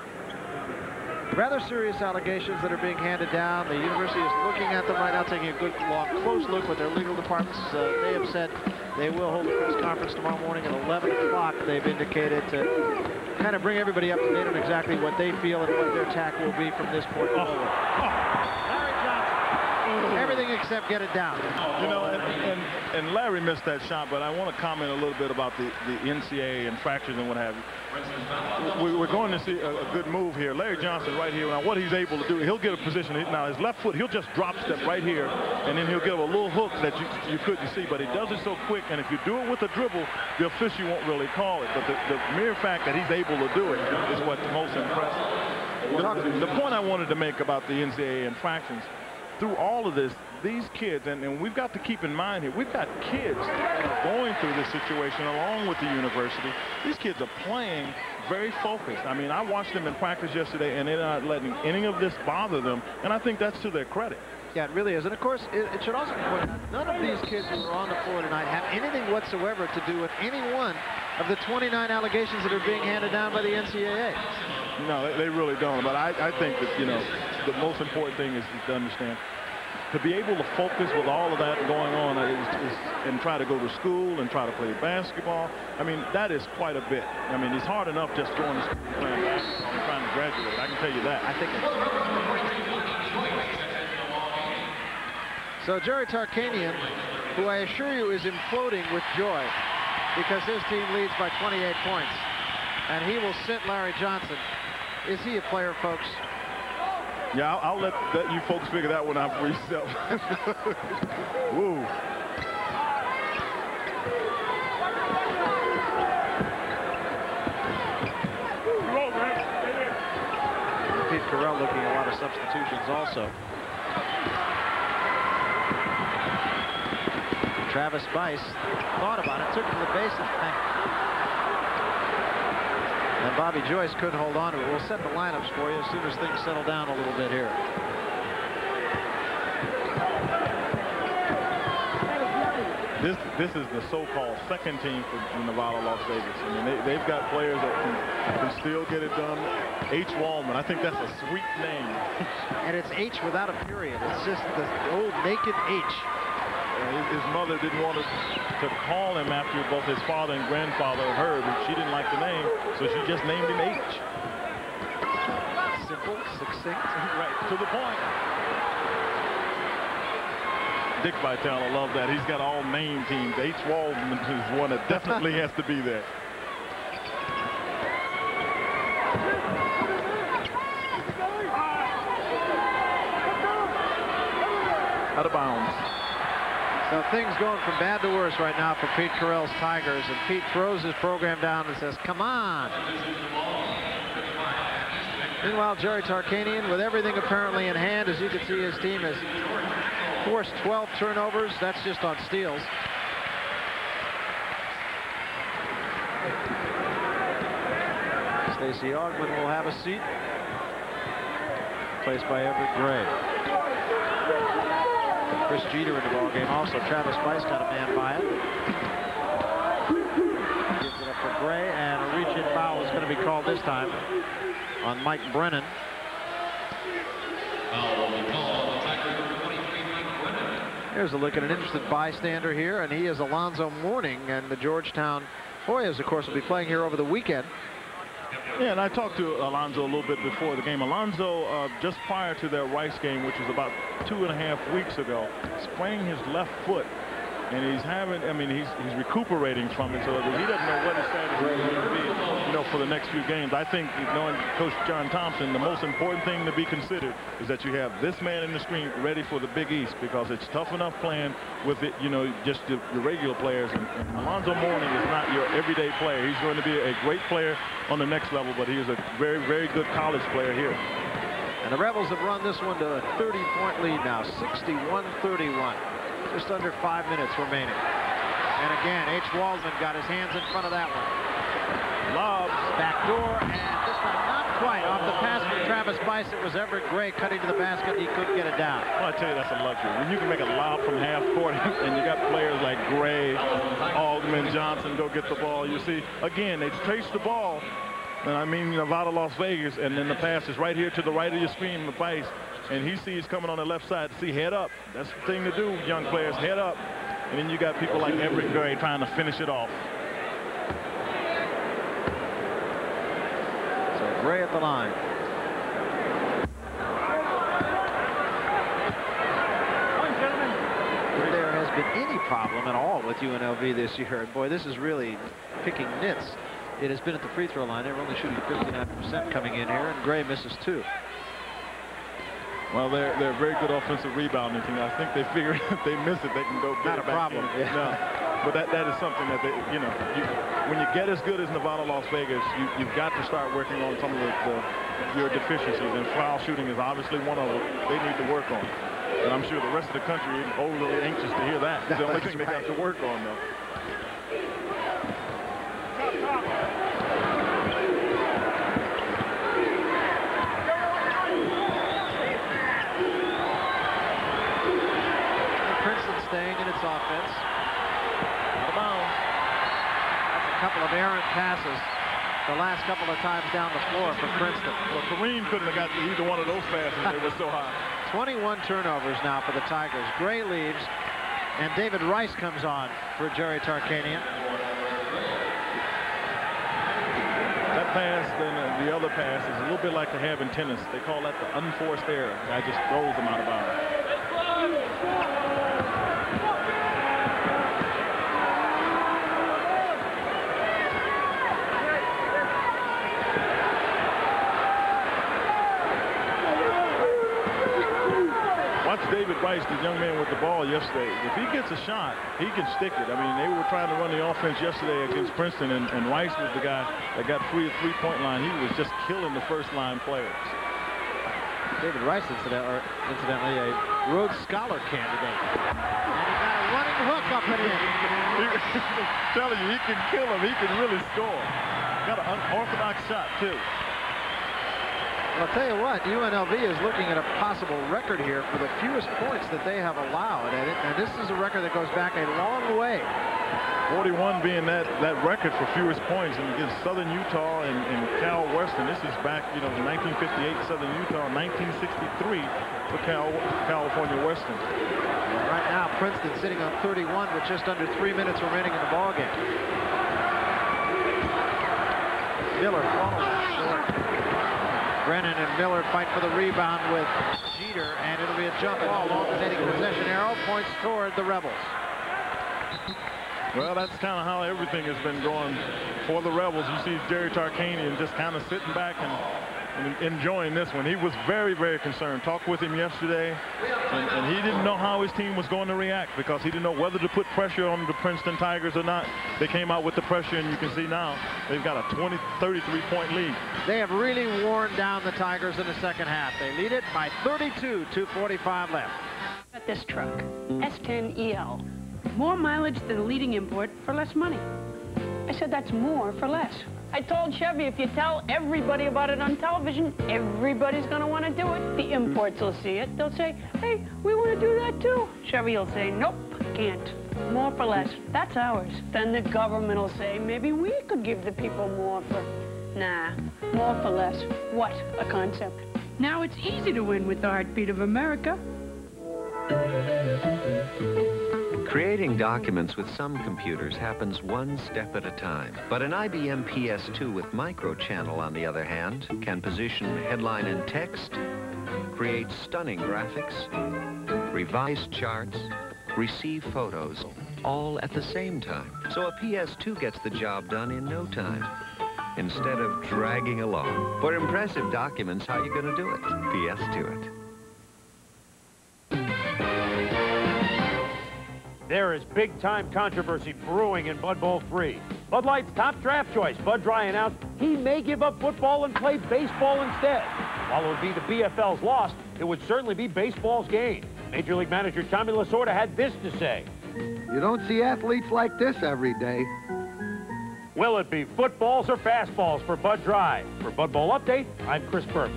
Rather serious allegations that are being handed down. The university is looking at them right now, taking a good, long, close look with their legal departments. Uh, they have said they will hold a press conference tomorrow morning at eleven o'clock. They've indicated to kind of bring everybody up to date on exactly what they feel and what their tack will be from this point forward. Larry Johnson, everything except get it down. You know, and, and, and Larry missed that shot, but I want to comment a little bit about the, the N C double A infractions and what have you. We're going to see a, a good move here. Larry Johnson right here. Now, what he's able to do, he'll get a position. Now, his left foot, he'll just drop step right here, and then he'll give a little hook that you, you couldn't see, but he does it so quick, and if you do it with a dribble, the official won't really call it. But the, the mere fact that he's able to do it is what's most impressive. The, the point I wanted to make about the N C double A infractions, through all of this, these kids, and, and we've got to keep in mind here, we've got kids going through this situation along with the university. These kids are playing very focused. I mean, I watched them in practice yesterday, and they're not letting any of this bother them, and I think that's to their credit. Yeah, it really is. And, of course, it, it should also be pointed out, none of these kids who are on the floor tonight have anything whatsoever to do with any one of the twenty-nine allegations that are being handed down by the N C double A. No, they, they really don't. But I, I think that, you know, the most important thing is to understand, to be able to focus with all of that going on is, is, and try to go to school and try to play basketball. I mean, that is quite a bit. I mean, it's hard enough just going to school and playing basketball and trying to graduate. I can tell you that. I think it's... So Jerry Tarkanian, who I assure you is imploding with joy because his team leads by twenty-eight points, and he will sit Larry Johnson. Is he a player, folks? Yeah, I'll, I'll let, let you folks figure that one out for yourself. Woo. Pete Carell looking at a lot of substitutions also. Travis Bice thought about it, took to the baseline. And Bobby Joyce couldn't hold on to it. We'll set the lineups for you as soon as things settle down a little bit here. This this is the so-called second team for Nevada, Las Vegas. I mean, they, they've got players that can, can still get it done. H. Wallman, I think that's a sweet name. And it's H without a period. It's just the old naked H. Uh, his, his mother didn't want to, to call him after both his father and grandfather Herb, and she didn't like the name, so she just named him H. Simple, succinct, right to the point. Dick Vitale, I love that. He's got all name teams. H. Waldman is one that definitely has to be there. Out of bounds. So things going from bad to worse right now for Pete Carell's Tigers, and Pete throws his program down and says, come on. Meanwhile, Jerry Tarkanian, with everything apparently in hand, as you can see, his team has forced twelve turnovers. That's just on steals. Stacey Augmon will have a seat, placed by Everett Gray. Chris Jeter in the ball game also. Travis Spice got a man by it. Gives it up for Gray, and a reach-in foul is going to be called this time on Mike Brennan. Here's a look at an interested bystander here, and he is Alonzo Mourning, and the Georgetown Hoyas, of course, will be playing here over the weekend. Yeah, and I talked to Alonzo a little bit before the game. Alonzo, uh, just prior to that Rice game, which was about two and a half weeks ago, sprained his left foot. And he's having, I mean, he's he's recuperating from it, so he doesn't know what his status is going to be, you know, for the next few games. I think, knowing Coach John Thompson, the most important thing to be considered is that you have this man in the screen ready for the Big East, because it's tough enough playing with it, you know, just the, the regular players. And, and Alonzo Mourning is not your everyday player. He's going to be a great player on the next level, but he is a very, very good college player here. And the Rebels have run this one to a thirty point lead now, sixty-one thirty-one. Just under five minutes remaining. And again, H. Waldman got his hands in front of that one. Lob. Back door, and this time not quite. Off the pass from Travis Spice, it was Everett Gray cutting to the basket. He couldn't get it down. Well, I tell you, that's a luxury. When you can make a lob from half court, and you got players like Gray, Augmon, Johnson go get the ball. You see, again, they trace the ball. And I mean, Nevada, Las Vegas, and then the pass is right here to the right of your screen, the Spice. And he sees coming on the left side. See, head up. That's the thing to do, young players. Head up. And then you got people like Everett Gray trying to finish it off. So Gray at the line. If there has been any problem at all with U N L V this year, and boy, this is really picking nits. It has been at the free throw line. They're only shooting fifty-nine percent coming in here, and Gray misses two. Well, they're they're very good offensive rebounding team. I think they figure if they miss it, they can go get Not it a back problem. in. Yeah. No. But that that is something that they, you know, you, when you get as good as Nevada, Las Vegas, you you've got to start working on some of the, the your deficiencies. And foul shooting is obviously one of them. They need to work on. And I'm sure the rest of the country is overly anxious to hear that. It's the only thing they got to work on, though. Staying in its offense. Out of bounds. That's a couple of errant passes the last couple of times down the floor for Princeton. Well, Kareem couldn't have got to either one of those passes. They were so high. twenty-one turnovers now for the Tigers. Gray leaves, and David Rice comes on for Jerry Tarkanian. That pass, then uh, the other pass, is a little bit like they have in tennis. They call that the unforced error. The guy just throws them out of bounds. David Rice, the young man with the ball yesterday, if he gets a shot, he can stick it. I mean, they were trying to run the offense yesterday against Princeton, and, and Rice was the guy that got free at three-point line. He was just killing the first-line players. David Rice, incident, or incidentally, a Rhodes Scholar candidate. And he got a running hook up and in. I'm telling you, he can kill him. He can really score. Got an unorthodox shot, too. I'll tell you what, U N L V is looking at a possible record here for the fewest points that they have allowed. And, it, and this is a record that goes back a long way. forty-one being that, that record for fewest points. And against Southern Utah and, and Cal Western, this is back, you know, nineteen fifty-eight Southern Utah, nineteen sixty-three for Cal, California Western. And right now, Princeton sitting on thirty-one with just under three minutes remaining in the ballgame. Miller falling short. Brennan and Miller fight for the rebound with Jeter. Jeter, and it'll be a jump ball along the netting possession arrow, points toward the Rebels. Well, that's kind of how everything has been going for the Rebels. You see Jerry Tarkanian just kind of sitting back and, and enjoying this one. He was very, very concerned. Talked with him yesterday, and, and he didn't know how his team was going to react because he didn't know whether to put pressure on the Princeton Tigers or not. They came out with the pressure, and you can see now they've got a twenty, thirty-three point lead. They have really worn down the Tigers in the second half. They lead it by thirty-two, two forty-five left. Got this truck, S ten E L. More mileage than the leading import for less money. I said that's more for less. I told Chevy if you tell everybody about it on television, everybody's going to want to do it. The imports will see it. They'll say, hey, we want to do that too. Chevy will say, nope, can't. More for less. That's ours. Then the government will say, maybe we could give the people more for... Nah, more for less. What a concept. Now it's easy to win with the heartbeat of America. Creating documents with some computers happens one step at a time. But an I B M P S two with microchannel, on the other hand, can position headline and text, create stunning graphics, revise charts, receive photos, all at the same time. So a P S two gets the job done in no time, instead of dragging along. For impressive documents, how are you going to do it? P S to it. There is big-time controversy brewing in Bud Bowl three. Bud Light's top draft choice, Bud Dry, announced he may give up football and play baseball instead. While it would be the B F L's loss, it would certainly be baseball's gain. Major League Manager Tommy Lasorda had this to say. You don't see athletes like this every day. Will it be footballs or fastballs for Bud Dry? For Bud Bowl Update, I'm Chris Burke.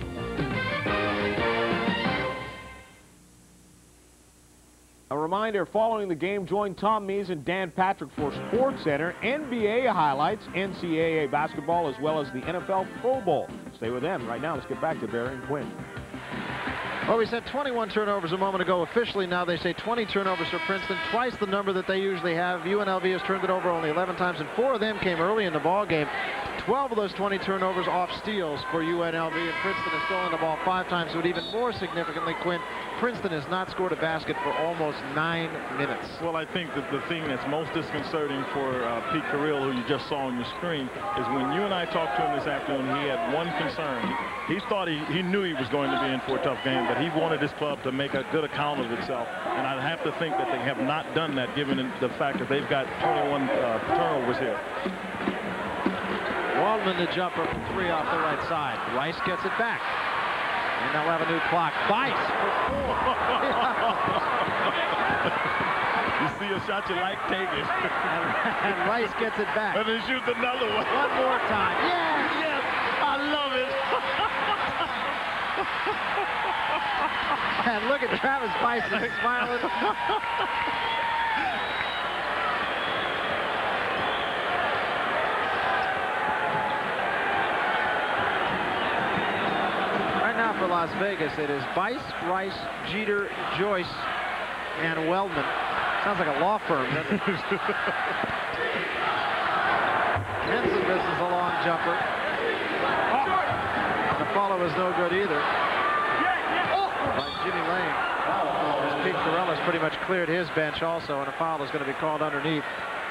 A reminder, following the game, join Tom Mees and Dan Patrick for Sports Center, N B A highlights, N C double A basketball, as well as the N F L Pro Bowl. Stay with them. Right now, let's get back to Barry and Quinn. Well, we said twenty-one turnovers a moment ago. Officially, now they say twenty turnovers for Princeton, twice the number that they usually have. U N L V has turned it over only eleven times, and four of them came early in the ball game. twelve of those twenty turnovers off steals for U N L V, and Princeton has stolen the ball five times. But even more significantly, Quinn, Princeton has not scored a basket for almost nine minutes. Well, I think that the thing that's most disconcerting for uh, Pete Carril, who you just saw on your screen, is when you and I talked to him this afternoon, he had one concern. He, he thought he, he knew he was going to be in for a tough game, but he wanted his club to make a good account of itself. And I'd have to think that they have not done that, given the fact that they've got twenty-one uh, turnovers here. Waldman the jumper from three off the right side. Rice gets it back. And they'll have a new clock. Bice for four. You see a shot you like, take it. and, and Rice gets it back. And then shoots another one. One more time. Yes! Yes! I love it! And look at Travis Bice smiling. For Las Vegas, it is Bice, Rice, Jeter, Joyce, and Weldman. Sounds like a law firm, doesn't it? Henson misses a long jumper. The follow is no good either. By Jimmy Lane. As Pete Carril has pretty much cleared his bench also, and a foul is going to be called underneath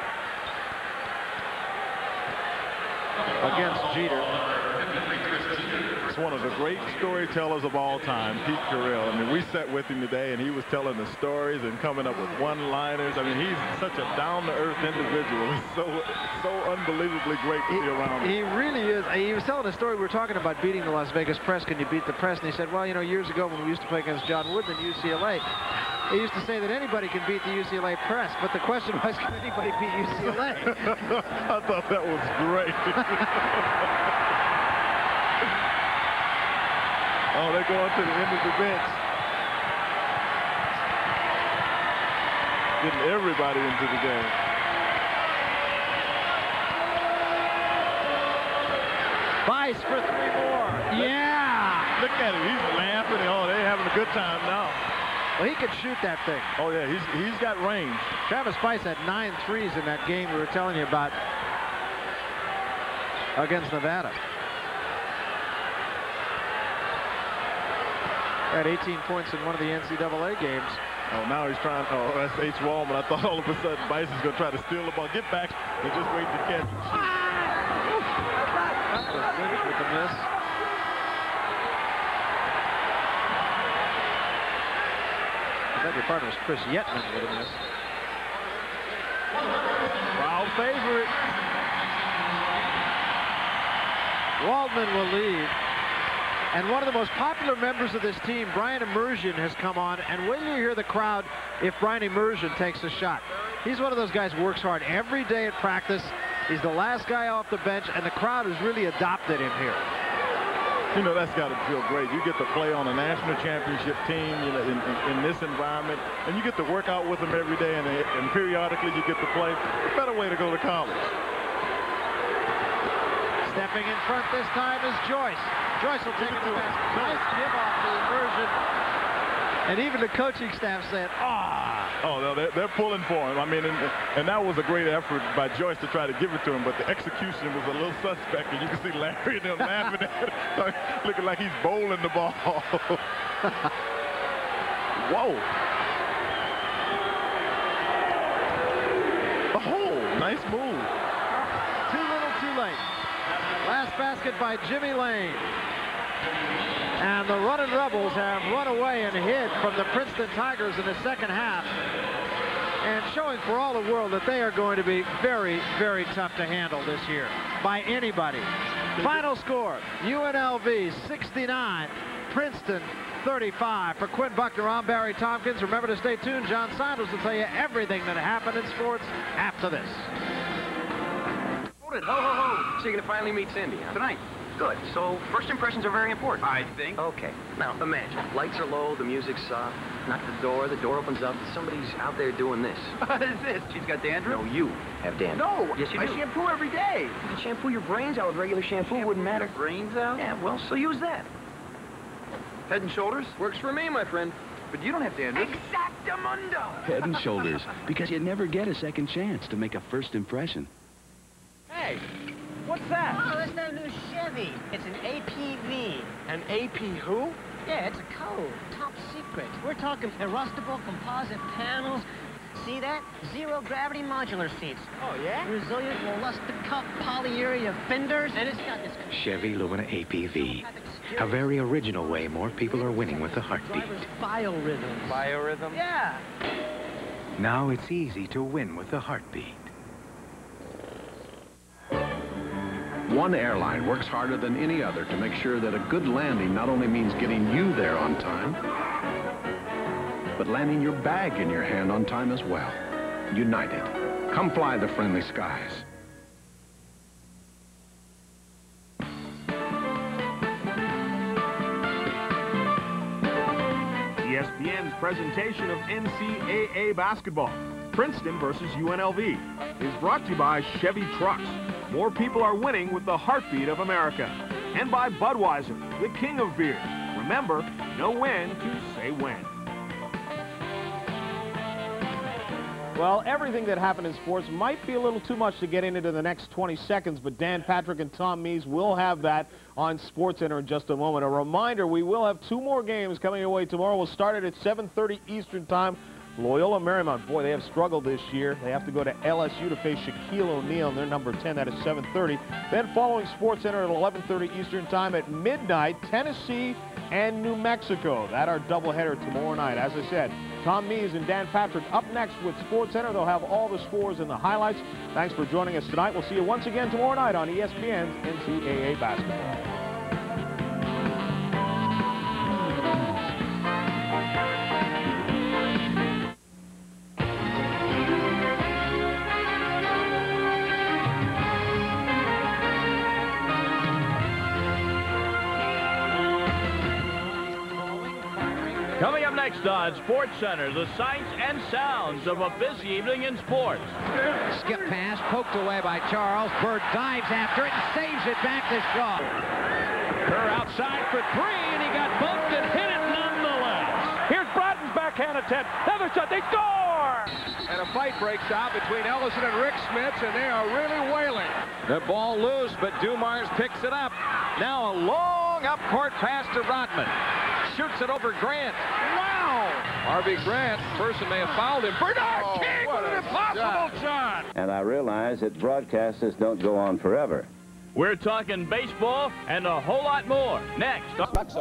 against Jeter. It's one of the great storytellers of all time, Pete Carril. I mean, we sat with him today, and he was telling the stories and coming up with one-liners. I mean, he's such a down-to-earth individual. He's so, so unbelievably great to be around him. He really is. He was telling a story. We were talking about beating the Las Vegas Press. Can you beat the Press? And he said, well, you know, years ago when we used to play against John Wooden and U C L A, he used to say that anybody can beat the U C L A Press, but the question was, can anybody beat U C L A? I thought that was great. Oh, they're going to the end of the bench. Getting everybody into the game. Bice for three more. Yeah! Look at him. He's laughing. Oh, they're having a good time now. Well, he could shoot that thing. Oh, yeah. He's, he's got range. Travis Bice had nine threes in that game we were telling you about against Nevada. Had eighteen points in one of the N C double A games. Oh, now he's trying. Oh, that's H. Wallman. I thought all of a sudden Bison's going to try to steal the ball, get back, and just wait to catch. With the miss. I bet your partner was Chris Yetman with a miss. Crowd favorite. Waldman will lead. And one of the most popular members of this team, Brian Immersion, has come on. And when you hear the crowd, if Brian Immersion takes a shot, he's one of those guys who works hard every day at practice. He's the last guy off the bench, and the crowd has really adopted him here. You know, that's got to feel great. You get to play on a national championship team, you know, in, in, in this environment, and you get to work out with them every day, and, and periodically you get to play. A better way to go to college. Stepping in front this time is Joyce. Joyce will take it to the basket. Nice give off the Immersion. And even the coaching staff said, ah. Oh, no, they're, they're pulling for him. I mean, and, and that was a great effort by Joyce to try to give it to him, but the execution was a little suspect, and you can see Larry and them laughing at it, looking like he's bowling the ball. Whoa. Oh, nice move. Too little, too late. Last basket by Jimmy Lane. And the running Rebels have run away and hid from the Princeton Tigers in the second half. And showing for all the world that they are going to be very, very tough to handle this year by anybody. Final score, U N L V sixty-nine, Princeton thirty-five. For Quinn Buckner, I'm Barry Tompkins. Remember to stay tuned. John Saunders will tell you everything that happened in sports after this. Hold it. Ho, ho, ho. So you're going to finally meet Cindy, huh? Tonight. Good. So first impressions are very important. I think. Okay. Now, imagine. Lights are low, the music's soft. Knock the door, the door opens up, somebody's out there doing this. What is this? She's got dandruff? No, you have dandruff. No. Yes, you do. I shampoo every day. You can shampoo your brains out with regular shampoo. shampoo wouldn't matter. Brains out? Yeah, well, so use that. Head and Shoulders? Works for me, my friend. But you don't have dandruff. Exactamundo! Head and Shoulders, because you never get a second chance to make a first impression. Hey, what's that? Oh, that's that new Chevy. It's an A P V. An A P who? Yeah, it's a code. Top secret. We're talking adjustable composite panels. See that? Zero gravity modular seats. Oh, yeah? Resilient luster cup polyurea fenders. And it's got this... Chevy Lumina A P V. A very original way more people are winning with the heartbeat. Biorhythms. Biorhythm? Yeah. Now it's easy to win with the heartbeat. One airline works harder than any other to make sure that a good landing not only means getting you there on time, but landing your bag in your hand on time as well. United. Come fly the friendly skies. E S P N's presentation of N C double A basketball, Princeton versus U N L V, is brought to you by Chevy Trucks. More people are winning with the heartbeat of America. And by Budweiser, the king of beer. Remember, know when to say when. Well, everything that happened in sports might be a little too much to get into the next twenty seconds, but Dan Patrick and Tom Mees will have that on SportsCenter in just a moment. A reminder, we will have two more games coming your way tomorrow. We'll start it at seven thirty Eastern Time. Loyola Marymount, boy, they have struggled this year. They have to go to L S U to face Shaquille O'Neal, and they're number ten. That is seven thirty. Then following SportsCenter at eleven thirty Eastern Time at midnight, Tennessee and New Mexico. That our doubleheader tomorrow night. As I said, Tom Mees and Dan Patrick up next with SportsCenter. They'll have all the scores and the highlights. Thanks for joining us tonight. We'll see you once again tomorrow night on E S P N's N C double A basketball. Coming up next on SportsCenter, the sights and sounds of a busy evening in sports. Skip pass, poked away by Charles. Bird dives after it and saves it back to Shaw. Kerr outside for three, and he got bumped and hit it nonetheless. Here's Bratton's backhand attempt. Another shot, they score! And a fight breaks out between Ellison and Rick Smits, and they are really wailing. The ball loose, but Dumars picks it up. Now a long up-court pass to Rodman. shoots it over Grant. Wow! Harvey Grant, person may have fouled him. Bernard Oh, King what with a an impossible shot. And I realize that broadcasters don't go on forever. We're talking baseball and a whole lot more next.